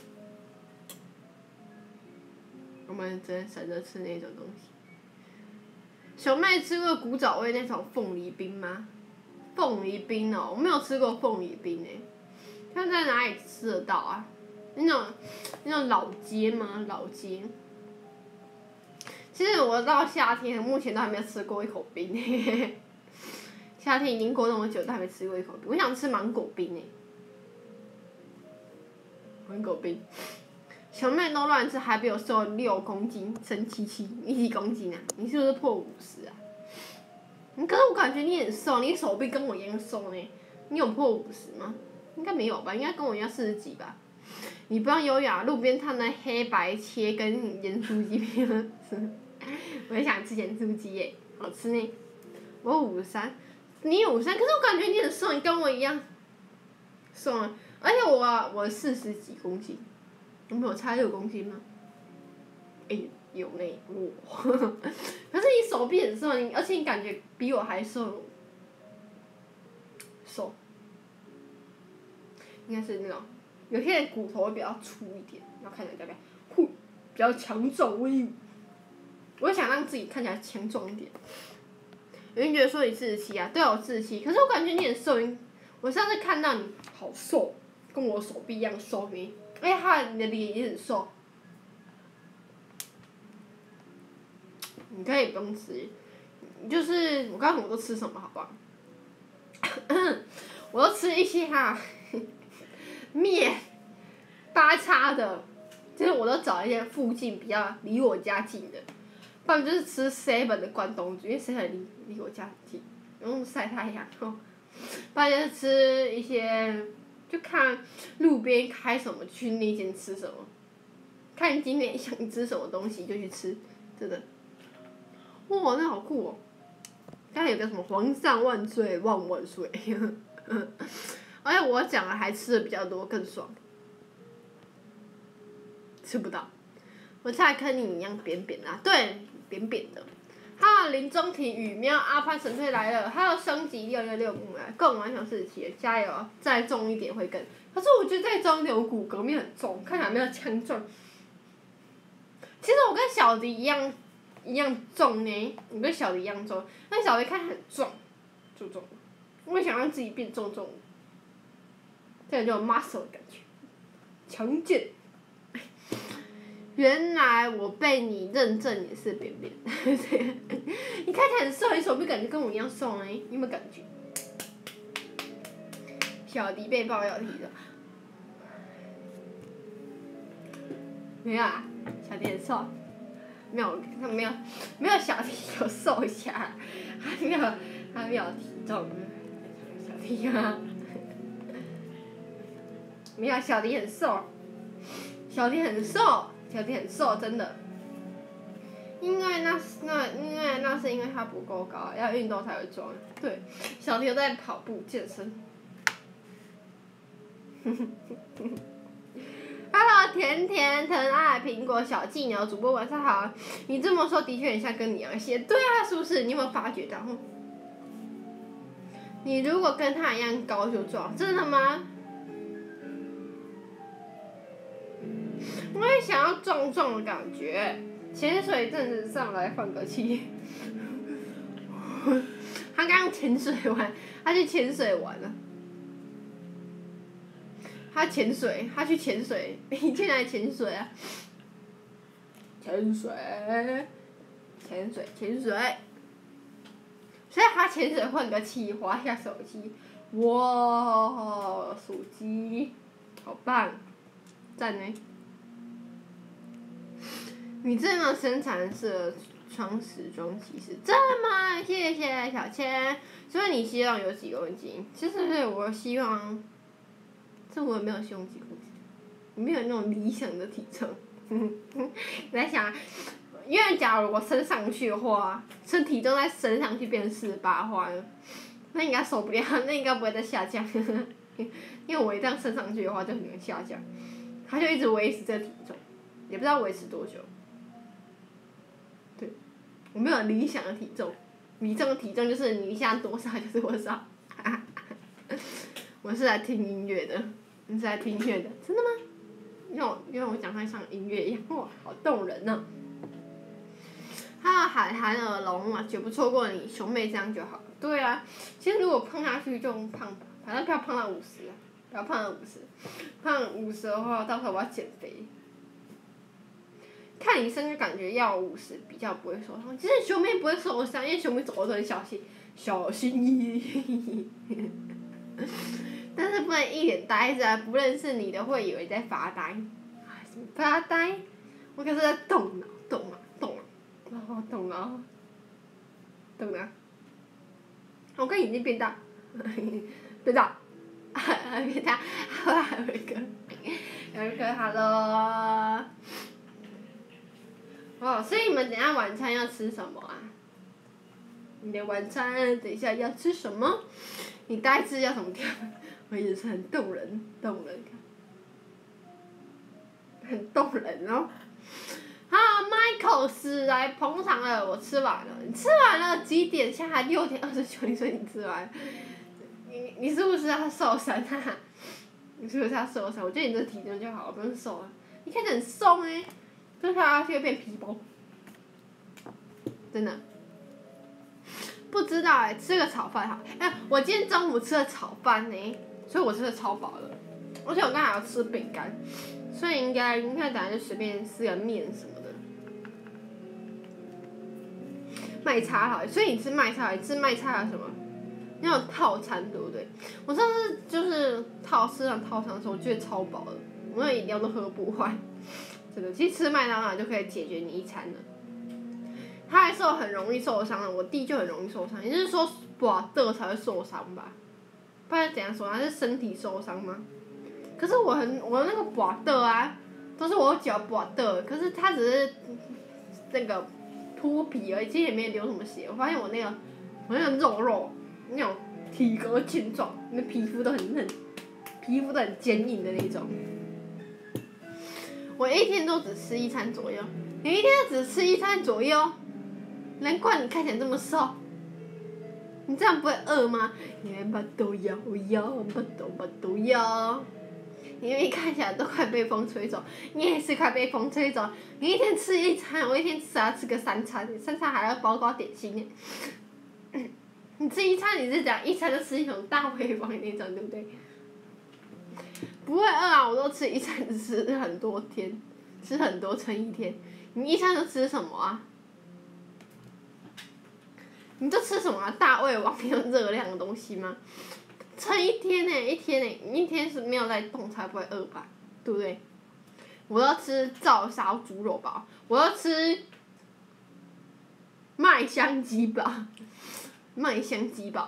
我们真省着吃那种东西。小妹吃过古早味那种凤梨冰吗？凤梨冰哦，我没有吃过凤梨冰诶。看在哪里吃得到啊？那种老街吗？老街。其实我到夏天，目前都还没有吃过一口冰嘿。夏天已经过那么久，都还没吃过一口冰。我想吃芒果冰芒果冰。小妹都乱吃，还比我瘦6公斤，生77，你几公斤啊？你是不是破50啊？可是我感觉你很瘦，你手臂跟我一样瘦呢。你有破50吗？应该没有吧，应该跟我一样40几吧。你不要优雅，路边摊的黑白切跟盐酥鸡片。我也想吃盐酥鸡耶，好吃呢。我53。你53，可是我感觉你很瘦，你跟我一样瘦啊！而且我40几公斤，我们有差6公斤吗？有呢，哇！可是你手臂很瘦，而且你感觉比我还瘦，应该是那种，有些人骨头会比较粗一点，然后看起来比较强壮威武。我想让自己看起来强壮一点。有人觉得说你47啊，对啊，我47，可是我感觉你很瘦，我上次看到你好瘦，跟我手臂一样瘦呢，而且你的脸也很瘦。你可以不用吃，就是我告诉你我都吃什么好不好？我都吃一些面，八叉的，就是我都找一些附近比较离我家近的。不然就是吃 7的关东煮，因为 7离我家很近，不用晒太阳。不然就是吃一些，就看路边开什么去那间吃什么，看今天想吃什么东西就去吃，真的。哇，那好酷哦！刚才有个什么皇上万岁万万岁，而且我讲了还吃的比较多，更爽。 吃不到。我菜跟你一样扁扁的、啊，对，扁扁的。还有林中庭羽喵阿潘神退来了，还有升级666木来，更完全是齐，加油！再重一点会更。可是我觉得再重一点，我骨骼没有很重，看起来没有强壮。其实我跟小迪一样重呢，我跟小迪一样重，但小迪看起来很壮，重。我想让自己变重，这样就有 muscle 的感觉，强健。原来我被你认证也是扁扁，你看起来很瘦，你手臂感觉跟我一样瘦呢，你有没有感觉？小迪被爆料提的，没有啊，小迪很瘦，没有小迪有瘦一下，他没有体重，小迪啊，没有小迪很瘦，小迪很瘦，真的。因为那是因为他不够高，要运动才会壮。对，小迪有在跑步健身。Hello， 甜甜疼爱苹果小鸡牛主播晚上好。你这么说的确很像跟你一样些，对啊，是不是？你有没有发觉到？你如果跟他一样高就壮，真的吗？我也想要壮壮的感觉，潜水证子上来换个气。他刚潜水完，他去潜水玩了。他去潜水，你去哪里潜水啊？潜水。所以他潜水换个气，滑下手机，哇，手机，好棒，赞呢。你这么身材适合穿时装骑士，真的吗？谢谢小千。所以你希望有几公斤？其实我希望，我没有希望几公斤，没有那种理想的体重。我在想，因为假如我升上去的话，体重再升上去变48的话，那应该受不了，那应该不会再下降。因为我一旦升上去的话，就很难下降，它就一直维持这体重，也不知道维持多久。对，我没有理想的体重，理想的体重就是你现在多少就是多少。我是来听音乐的，你是来听音乐的，真的吗？因为我讲话像音乐一样，哇，好动人呢。还有海涵耳聋嘛，绝不错过你，熊妹这样就好。对啊，其实如果胖下去就胖吧，反正不要胖到50啊，不要胖到50，胖50的话，到时候我要减肥。看你身就感觉要50比较不会受伤，其实熊妹不会受伤，因为熊妹走路都很小心翼翼。但是不能一脸呆着啊，不认识你的会以为在发呆。什么发呆？我可是在动脑。动脑。我看眼睛变大，变大。有一个 hello。哦，所以你们等下晚餐要吃什么啊？你的晚餐等一下要吃什么？你呆滞要什么调？我也是很动人，很动人哦。好 ，Michael 是来捧场了，我吃完了。你吃完了几点？现在6点29，你说你吃完，你是不是要瘦身啊？你是不是要瘦身？我觉得你这体重就好了，不用瘦了。你看起来很松欸，坐下去会变皮包，真的。不知道欸，吃个炒饭好。我今天中午吃了炒饭呢，所以我吃的超饱了。而且我刚才还要吃饼干，所以应该等下就随便吃个面什么的。麦茶好，所以你吃麦茶有什么？那种套餐对不对？我上次就是吃那套餐的时候，我觉得超饱的，我那饮料都喝不完。真的，其实吃麦当劳就可以解决你一餐了。他还说很容易受伤的，我弟就很容易受伤，也就是说拔豆才会受伤吧？不然怎样说？他是身体受伤吗？可是我那个拔豆啊，都是我脚拔豆，可是他只是那个脱皮而已，其实也没流什么血。我发现我那个肉那种体格健壮，皮肤都很坚硬的那种。 我一天都只吃1餐左右，你一天只吃1餐左右，难怪你看起来这么瘦。你这样不会饿吗？连巴都摇摇，巴都摇。你明明看起来都快被风吹走，你也是快被风吹走。你一天吃1餐，我一天至少要吃个3餐，3餐还要包括点心呢。你吃1餐，你是讲1餐就吃一种大胃王那种，对不对？不会饿啊，我都吃1餐吃很多天，吃很多撑1天。你1餐都吃什么啊？你都吃什么啊？大胃王那种热量的东西吗？撑1天呢，1天呢，你1天是没有在动才不会饿吧？对不对？我要吃照烧猪肉堡，我要吃麦香鸡堡，麦香鸡堡，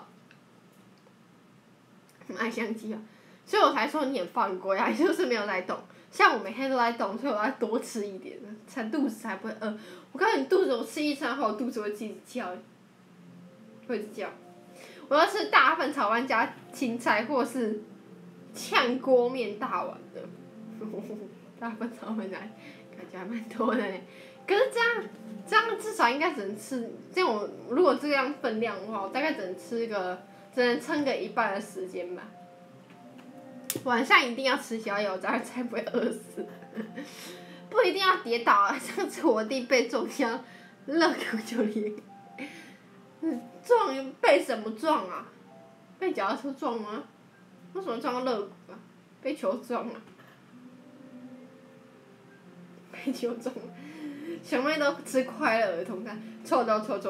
所以我才说你很犯规啊，就是没有在动。像我每天都在动，所以我要多吃一点，才肚子才不会饿。我告诉你，肚子我吃1餐后，肚子会自己叫，会叫。我要吃大份炒饭加青菜，或是炝锅面大碗的。大份炒饭加，感觉还蛮多的嘞。可是这样至少应该只能吃，这样我如果这样分量的话，我大概只能撑个1半的时间吧。晚上一定要吃宵夜，我才不会饿死。不一定要跌倒啊！上次我弟被撞下肋骨就裂开。撞被什么撞啊？被脚踏车撞吗？为什么撞到肋骨啊？被球撞了。被球撞了。小妹都吃快乐儿童餐，错。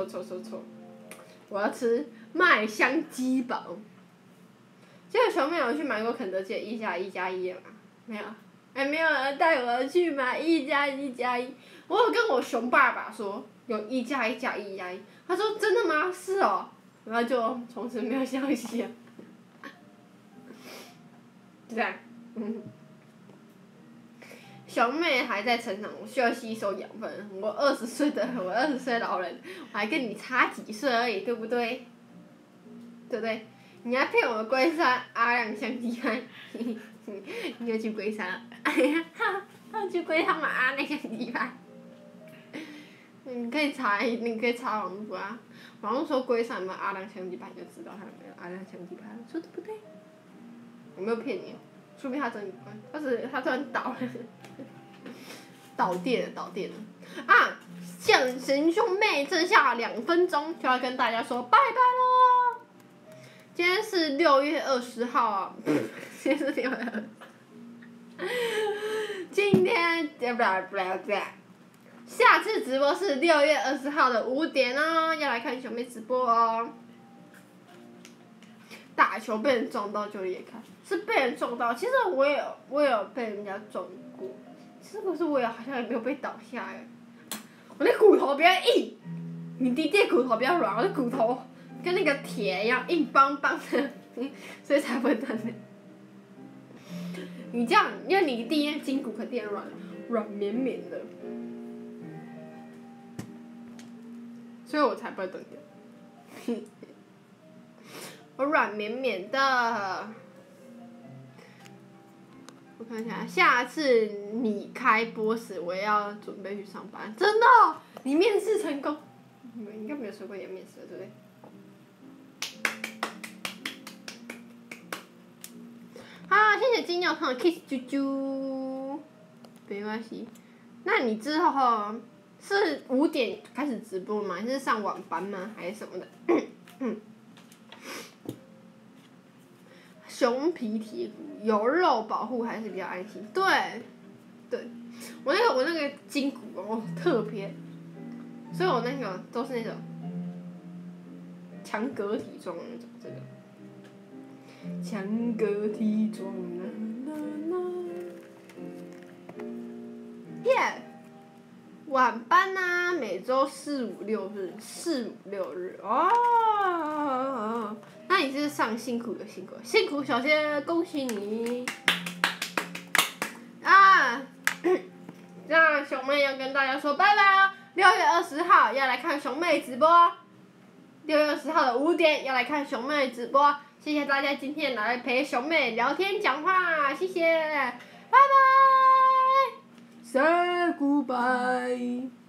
我要吃麦香鸡堡。结果小妹有去买过肯德基的1+1+1吗？没有，没有人带我去买1+1+1。我有跟我熊爸爸说有1+1+1+1，他说真的吗？是哦，然后就从此没有消息了。就这样，小妹还在成长，我需要吸收养分。我20岁的老人，我还跟你差几岁而已，对不对？对不对？你还骗我龟山阿亮相机拍，你又去龟山了？哎呀，他去龟山买阿亮相机拍。你可以查网络啊，网络说龟山有没有阿亮相机拍，就知道他有没有阿亮相机拍，说对不对？有没有骗你？说明他真的有关，但是他突然倒了，导电了。啊！象神兄妹剩下2分钟就要跟大家说拜拜喽。今天是6月20号啊，今天是6月20。今天下次直播是6月20号的5点哦，要来看熊妹直播哦。打球被人撞到就裂开，是被人撞到。其实我也有被人家撞过，可是我也好像也没有被倒下来。我的骨头比较硬，你弟弟骨头比较软，我的骨头跟那个铁一样硬邦邦的，所以才不会断的。你这样，因为你弟那筋骨肯定软绵绵的，所以我才不会断掉。我软绵绵的。我看一下，下次你开播时，我也要准备去上班。真的哦，你面试成功？你们应该没有说过你要面试，对不对？好，谢谢金鸟汤的 kiss 啾啾。没关系，那你之后是5点开始直播吗？还是上晚班吗？还是什么的？熊皮铁骨有肉保护还是比较安心。对，我那个筋骨哦特别，所以我那个都是那种强革体状的那种，这个强革体状耶，晚班啊，每周4、5、6日，4、5、6日哦。那你是上辛苦小仙，恭喜你！啊，那熊妹要跟大家说拜拜哦。6月20号要来看熊妹直播，6月20号的5点要来看熊妹直播。谢谢大家今天来陪熊妹聊天讲话，谢谢，拜拜。 say goodbye。